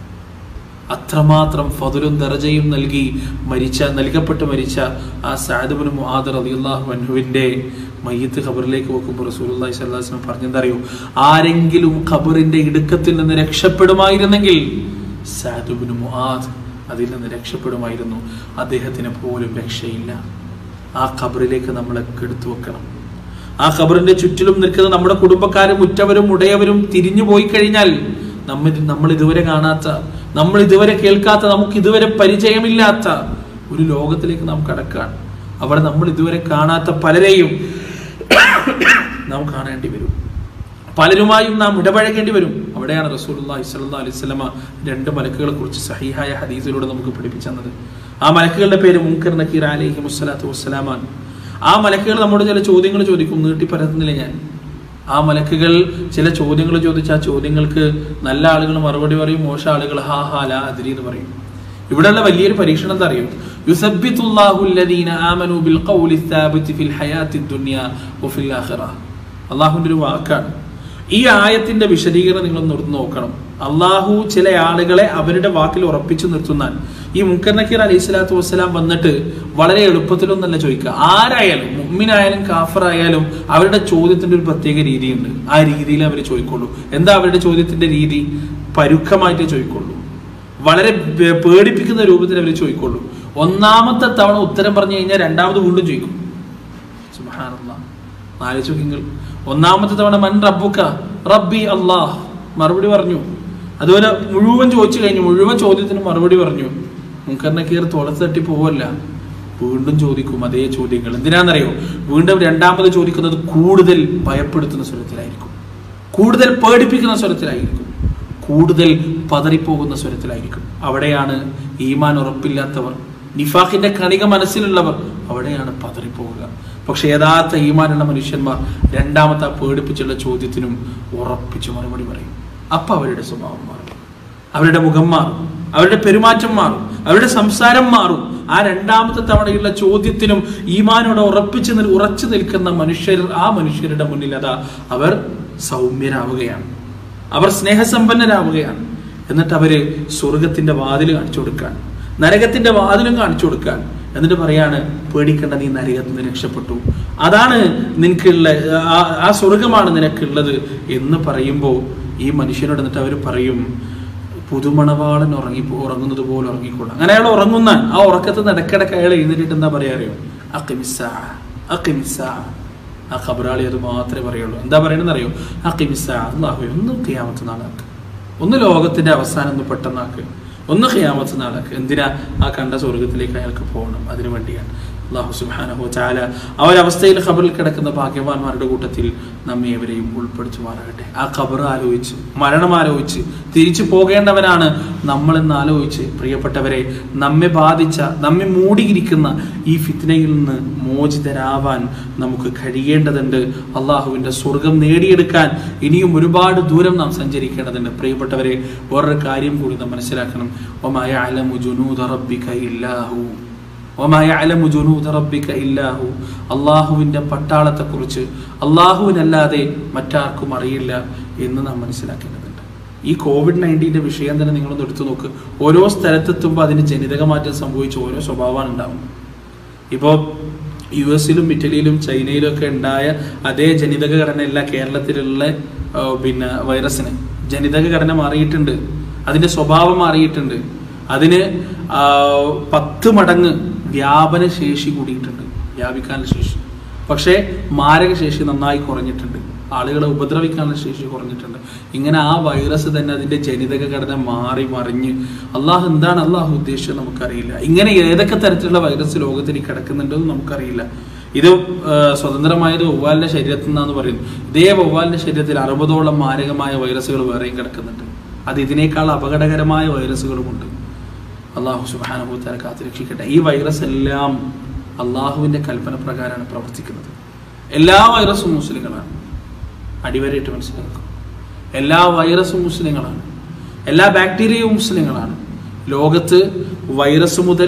അത്രമാത്രം ഫദലും ദർജയും നൽകി മരിച്ച നൽകപ്പെട്ട് മരിച്ച ആ സഅദ് ഇബ്നു മുആദ് റളിയല്ലാഹു അൻഹുവിന്റെ മയ്യത്ത് ഖബറിലേക്ക് വെക്കുമ്പോൾ റസൂലുള്ളാഹി സ്വല്ലല്ലാഹു അലൈഹി വസല്ലം പറഞ്ഞെന്തറിയോ? ആരെങ്കിലും ഖബറിന്റെ ഇടുക്കത്തിൽ നിന്ന് രക്ഷപ്പെടുമായിരുന്നെങ്കിൽ സഅദ് ഇബ്നു മുആദ് അതിൽ നിന്ന് രക്ഷപ്പെടുമായിരുന്നു. അദ്ദേഹത്തിന് പോലും രക്ഷയില്ല. ആ ഖബറിലേക്ക് നമ്മളെ എടുത്തു വെക്കണം. ആ ഖബറിന്റെ ചുറ്റിലും നിൽക്കുന്ന നമ്മുടെ കുടുംബക്കാരും ഉറ്റവരും ഉടയവരും തിരിഞ്ഞു പോയി കഴിഞ്ഞാൽ നമ്മൾ നമ്മൾ ഇതുവരെ കാണാത്ത, നമ്മൾ ഇതുവരെ കേൾക്കാത്ത, നമുക്ക് ഇതുവരെ പരിചയമില്ലാത്ത ഒരു ലോകത്തിലേക്ക് നാം കടക്കുകയാണ്. അവിടെ നമ്മൾ ഇതുവരെ കാണാത്ത പലരെയും നാം കാണേണ്ടി വരും. പലരുമായും നാം ഇടപഴകേണ്ടി വരും. അവിടെയാണ് റസൂലുള്ളാഹി സ്വല്ലല്ലാഹു അലൈഹി വസല്ലമ രണ്ട് മലക്കുകളെ കുറിച്ച് സഹീഹായ ഹദീസിലൂടെ നമുക്ക് പഠിപ്പിച്ചു തന്നത്. ആ മലക്കുകളുടെ പേര് മുൻകർ നക്കീർ അലൈഹിമുസ്സലാത്തു വസ്സലാമാണ്. ആ മലക്കുകൾ നമ്മോട് ചില ചോദ്യങ്ങൾ ചോദിക്കും. നീട്ടി പറയുന്നില്ല ഞാൻ. ആ മലക്കുകൾ ചില ചോദ്യങ്ങൾ ചോദിച്ച ആ ചോദ്യങ്ങൾക്ക് നല്ല ആളുകൾ മറുപടി പറയും, മോശം ആളുകൾ ഹാ ഹാ ലാ അദ്രി എന്ന് പറയും. ഇവിടെയുള്ള വലിയൊരു പരീക്ഷണം എന്താ അറിയോ? യുസബ്ബിതുല്ലാഹു അല്ലദീന ആമനു ബിൽ ഖൗലി സാബിതി ഫിൽ ഹയാത്തി ദുനിയ വഫിൽ ആഖിറ. അല്ലാഹുവിന്റെ ഒരു വാക്കാണ്. ഈ ആയത്തിന്റെ വിശദീകരണം നിങ്ങൾ നിർത്തി നോക്കണം. അള്ളാഹു ചില ആളുകളെ അവരുടെ വാക്കിൽ ഉറപ്പിച്ചു നിർത്തുന്നാൽ ഈ മുൻകർ നക്കീർ അലൈഹി സ്വലാത്തു വസ്സലാം വന്നിട്ട് വളരെ എളുപ്പത്തിലൊന്നല്ല ചോദിക്കുക. ആരായാലും മുഅ്മിനായാലും കാഫിറായാലും അവരുടെ ചോദ്യത്തിന്റെ ഒരു പ്രത്യേക രീതിയുണ്ട്. ആ രീതിയിൽ അവർ ചോദിക്കുള്ളൂ. എന്താ അവരുടെ ചോദ്യത്തിന്റെ രീതി? പരുക്കമായിട്ടേ ചോദിക്കുള്ളൂ. വളരെ പേടിപ്പിക്കുന്ന രൂപത്തിൽ അവർ ചോദിക്കുള്ളൂ. ഒന്നാമത്തെ തവണ ഉത്തരം പറഞ്ഞു കഴിഞ്ഞാൽ രണ്ടാമത് വീണ്ടും ചോദിക്കും. സുബ്ഹാനല്ലാഹ്, ആലോചിച്ചു നിങ്ങൾ. ഒന്നാമത്തെ തവണ മൻ റബ്ബുക, റബ്ബി അല്ലാഹ്, മറുപടി പറഞ്ഞു. അതുപോലെ മുഴുവൻ ചോദിച്ചു കഴിഞ്ഞു, മുഴുവൻ ചോദ്യത്തിന് മറുപടി പറഞ്ഞു. മുൻകർ നക്കീർ തോളത്ത് തട്ടി പോവല്ല, വീണ്ടും ചോദിക്കും അതേ ചോദ്യങ്ങൾ. എന്തിനാണെന്നറിയോ? വീണ്ടും രണ്ടാമത് ചോദിക്കുന്നത് കൂടുതൽ ഭയപ്പെടുത്തുന്ന സ്വരത്തിലായിരിക്കും, കൂടുതൽ പേടിപ്പിക്കുന്ന സ്വരത്തിലായിരിക്കും, കൂടുതൽ പതറിപ്പോകുന്ന സ്വരത്തിലായിരിക്കും. അവിടെയാണ് ഈമാൻ ഉറപ്പില്ലാത്തവർ, നിഫാഖിന്റെ കണിക മനസ്സിലുള്ളവർ, അവിടെയാണ് പതറിപ്പോകുക. പക്ഷെ യഥാർത്ഥ ഈമാനുള്ള മനുഷ്യന്മാർ രണ്ടാമത്തെ പേടിപ്പിച്ചുള്ള ചോദ്യത്തിനും ഉറപ്പിച്ച് മറുപടി പറയും. അപ്പൊ അവരുടെ സ്വഭാവം മാറും, അവരുടെ മുഖം മാറും, അവരുടെ പെരുമാറ്റം മാറും, അവരുടെ സംസാരം മാറും. ആ രണ്ടാമത്തെ തവണയുള്ള ചോദ്യത്തിനും ഈമാനോടെ ഉറപ്പിച്ച് ഉറച്ചു നിൽക്കുന്ന മനുഷ്യർ, ആ മനുഷ്യരുടെ മുന്നിൽ അതാ അവർ സൗമ്യരാവുകയാണ്, അവർ സ്നേഹസമ്പന്നരാവുകയാണ്. എന്നിട്ട് അവര് സ്വർഗത്തിന്റെ വാതിൽ കാണിച്ചു കൊടുക്കാൻ, നരകത്തിന്റെ വാതിലും കാണിച്ചു കൊടുക്കാൻ. എന്നിട്ട് പറയാണ്, പേടിക്കേണ്ട, നീ നരകത്തിൽ നിന്ന് രക്ഷപ്പെട്ടു, അതാണ് നിനക്കുള്ള ആ സ്വർഗമാണ് നിനക്കുള്ളത് എന്ന് പറയുമ്പോൾ ഈ മനുഷ്യനോട് എന്നിട്ട് അവർ പറയും, പുതുമണവാളൻ ഉറങ്ങി ഉറങ്ങുന്നത് പോലെ ഉറങ്ങിക്കൊള്ളാം. അങ്ങനെ അയാൾ ഉറങ്ങുന്ന ആ ഉറക്കത്തിൽ നടക്കിടക്ക് അയാൾ എഴുന്നേറ്റിട്ട് എന്താ പറയാ അറിയോ? അഖിമിസ്സാ അഖിമിസ്സാ. ആ ഖബറാളി അത് മാത്രമേ പറയുള്ളൂ. എന്താ പറയണെന്ന് അറിയോ? അഖിമിസ്സാ, അല്ലാഹുവേ ഒന്ന് ഖിയാമത്ത് നാളാക്ക്, ഒന്ന് ലോകത്തിന്റെ അവസാനം ഒന്ന് പെട്ടെന്നാക്ക്, ഒന്ന് ഖിയാമത്ത് നാളാക്ക്. എന്തിനാ? ആ കണ്ട സ്വർഗത്തിലേക്ക് അയാൾക്ക് പോകണം, അതിനു വേണ്ടിയാണ്. അല്ലാഹു സുബ്ഹാനഹു വ തആല ആ ഒരു അവസ്ഥയിൽ ഖബറിൽ കിടക്കുന്ന ഭാഗ്യവാന്മാരുടെ കൂട്ടത്തിൽ നമ്മെ ഇവരെയും ഉൾപ്പെടുത്തുമാറാകട്ടെ. ആ ഖബർ ആലോചിച്ച്, മരണം ആലോചിച്ച്, തിരിച്ചു പോകേണ്ടവനാണ് നമ്മളെന്ന് ആലോചിച്ച് പ്രിയപ്പെട്ടവരെ, നമ്മെ ബാധിച്ച, നമ്മെ മൂടിയിരിക്കുന്ന ഈ ഫിത്നയിൽ നിന്ന് മോചിതരാവാൻ നമുക്ക് കഴിയേണ്ടതുണ്ട്. അള്ളാഹുവിന്റെ സ്വർഗം നേടിയെടുക്കാൻ ഇനിയും ഒരുപാട് ദൂരം നാം സഞ്ചരിക്കേണ്ടതുണ്ട്. പ്രിയപ്പെട്ടവരെ, വേറൊരു കാര്യം കൂടി നാം മനസ്സിലാക്കണം. വമാ യഅലമു ജുനൂദ റബ്ബിക ഇല്ലാഹു വമാ യഅലമു ജുനൂദ റബ്ബിക ഇല്ലാഹു. അള്ളാഹുവിന്റെ പട്ടാളത്തെ കുറിച്ച് അള്ളാഹുവിനല്ലാതെ മറ്റാർക്കും അറിയില്ല എന്ന് നാം മനസ്സിലാക്കേണ്ടതുണ്ട്. ഈ കോവിഡ് നയൻറ്റീൻ്റെ വിഷയം തന്നെ നിങ്ങളൊന്ന് എടുത്തു നോക്ക്. ഓരോ സ്ഥലത്തെത്തുമ്പോൾ അതിന് ജനിതക മാറ്റം സംഭവിച്ച ഓരോ സ്വഭാവമാണ് ഉണ്ടാവും. ഇപ്പോൾ യു എസിലും ഇറ്റലിയിലും ചൈനയിലും ഒക്കെ ഉണ്ടായ അതേ ജനിതക ഘടനയല്ല കേരളത്തിലുള്ള പിന്നെ വൈറസിന്. ജനിതക ഘടന മാറിയിട്ടുണ്ട്, അതിന്റെ സ്വഭാവം മാറിയിട്ടുണ്ട്, അതിന് പത്ത് മടങ്ങ് വ്യാപന ശേഷി കൂടിയിട്ടുണ്ട്, വ്യാപിക്കാനുള്ള ശേഷി. പക്ഷേ മാരക ശേഷി നന്നായി കുറഞ്ഞിട്ടുണ്ട്, ആളുകളെ ഉപദ്രവിക്കാനുള്ള ശേഷി കുറഞ്ഞിട്ടുണ്ട്. ഇങ്ങനെ ആ വൈറസ് തന്നെ അതിന്റെ ജനിതക ഘടന മാറി മറിഞ്ഞ് അള്ളാഹു എന്താണ് അള്ളാഹു ഉദ്ദേശിച്ചത് നമുക്കറിയില്ല. ഇങ്ങനെ ഏതൊക്കെ തരത്തിലുള്ള വൈറസ് ലോകത്തിൽ കിടക്കുന്നുണ്ടെന്ന് നമുക്കറിയില്ല. ഇത് സ്വതന്ത്രമായത് വവ്വാലിന്റെ ശരീരത്തിൽ നിന്നാന്ന് പറയുന്നു. ഇതേ വവ്വാലിന്റെ ശരീരത്തിൽ അറുപതോളം മാരകമായ വൈറസുകൾ വേറെയും കിടക്കുന്നുണ്ട്. അത് ഇതിനേക്കാൾ അപകടകരമായ വൈറസുകളുമുണ്ട്. അള്ളാഹു സുബ്ഹാനഹു വ തആല കാത്തുരക്ഷിക്കട്ടെ. ഈ വൈറസ് എല്ലാം അള്ളാഹുവിന്റെ കൽപ്പന പ്രകാരമാണ് പ്രവർത്തിക്കുന്നത്. എല്ലാ വൈറസും മുസ്ലിങ്ങളാണ്, അടിവരയിട്ട് മനസ്സിലാക്കും. എല്ലാ വൈറസും മുസ്ലിങ്ങളാണ്, എല്ലാ ബാക്ടീരിയയും മുസ്ലിങ്ങളാണ്. ലോകത്ത് വൈറസ് മുതൽ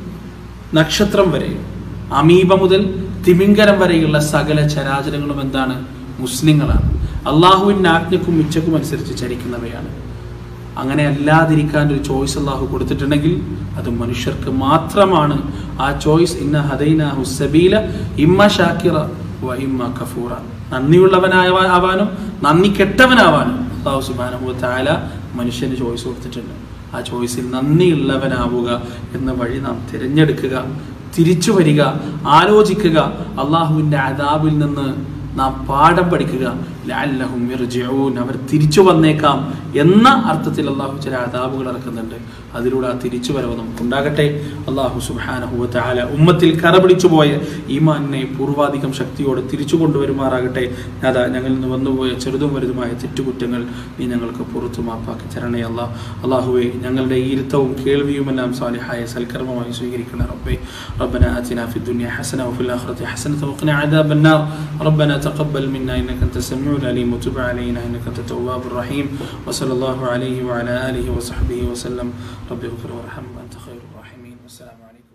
നക്ഷത്രം വരെ, അമീബ മുതൽ തിമിംഗലം വരെയുള്ള സകല ചരാചരങ്ങളും എന്താണ്? മുസ്ലിങ്ങളാണ്. അള്ളാഹുവിൻ്റെ ആജ്ഞക്കും ഇച്ഛക്കും അനുസരിച്ച് ചരിക്കുന്നവയാണ്. അങ്ങനെ അല്ലാതിരിക്കാൻ ഒരു ചോയ്സ് അള്ളാഹു കൊടുത്തിട്ടുണ്ടെങ്കിൽ അത് മനുഷ്യർക്ക് മാത്രമാണ്. ആ ചോയ്സ് ഇന്ന ഹദൈനാഹു സബീല ഇമ്മ ഷാക്കിറ വ ഇമ്മ കഫൂറ. നന്ദിയുള്ളവനാവാനും നന്ദി കെട്ടവനാവാനും അല്ലാഹു സുബ്ഹാനഹു വ തആല മനുഷ്യന് ചോയ്സ് കൊടുത്തിട്ടുണ്ട്. ആ ചോയ്സിൽ നന്ദിയുള്ളവനാവുക എന്ന വഴി നാം തിരഞ്ഞെടുക്കുക, തിരിച്ചു വരിക, ആലോചിക്കുക, അള്ളാഹുവിൻ്റെ അദാബിൽ നിന്ന് നാം പാഠം പഠിക്കുക. ലഅല്ലഹും യർജിഊൻ, അവർ തിരിച്ചു വന്നേക്കാം എന്ന അർത്ഥത്തിൽ അള്ളാഹു ചില അദാബുകൾ ഇറക്കുന്നുണ്ട്. അതിലൂടെ ആ തിരിച്ചു വരവ് നമുക്കുണ്ടാകട്ടെ. അള്ളാഹു സുബ്ഹാനഹു വ തആല ഉമ്മത്തിൽ കറപിടിച്ചു പോയ ഈമാനിനെ പൂർവാധികം ശക്തിയോടെ തിരിച്ചു കൊണ്ടുവരുമാറാകട്ടെ. അതാ ഞങ്ങളിൽ നിന്ന് വന്നുപോയ ചെറുതും വലുതുമായ തെറ്റുകുറ്റങ്ങൾ നീ ഞങ്ങൾക്ക് പുറത്തു മാപ്പാക്കി തരണേ അല്ലാഹ്. അള്ളാഹുവെ, ഞങ്ങളുടെ ഈരുത്തവും കേൾവിയുമെല്ലാം സാലിഹായ സൽക്കർമ്മമായി സ്വീകരിക്കണം റബ്ബേ. റബ്ബനാ ആതിനാ ഫിദ്ദുനിയ ഹസന വഫിൽ ആഖിറതി ഹസനത വഖിനാ അദാബന്നാർ. റബ്ബനാ തഖബ്ബൽ മിന്നാ ഇന്നക അൻത സമീഉ العليم وتب علينا إنك أنت التواب الرحيم وصلى الله عليه وعلى آله وصحبه وسلم رب اغفر وارحم وأنت خير الراحمين والسلام عليكم.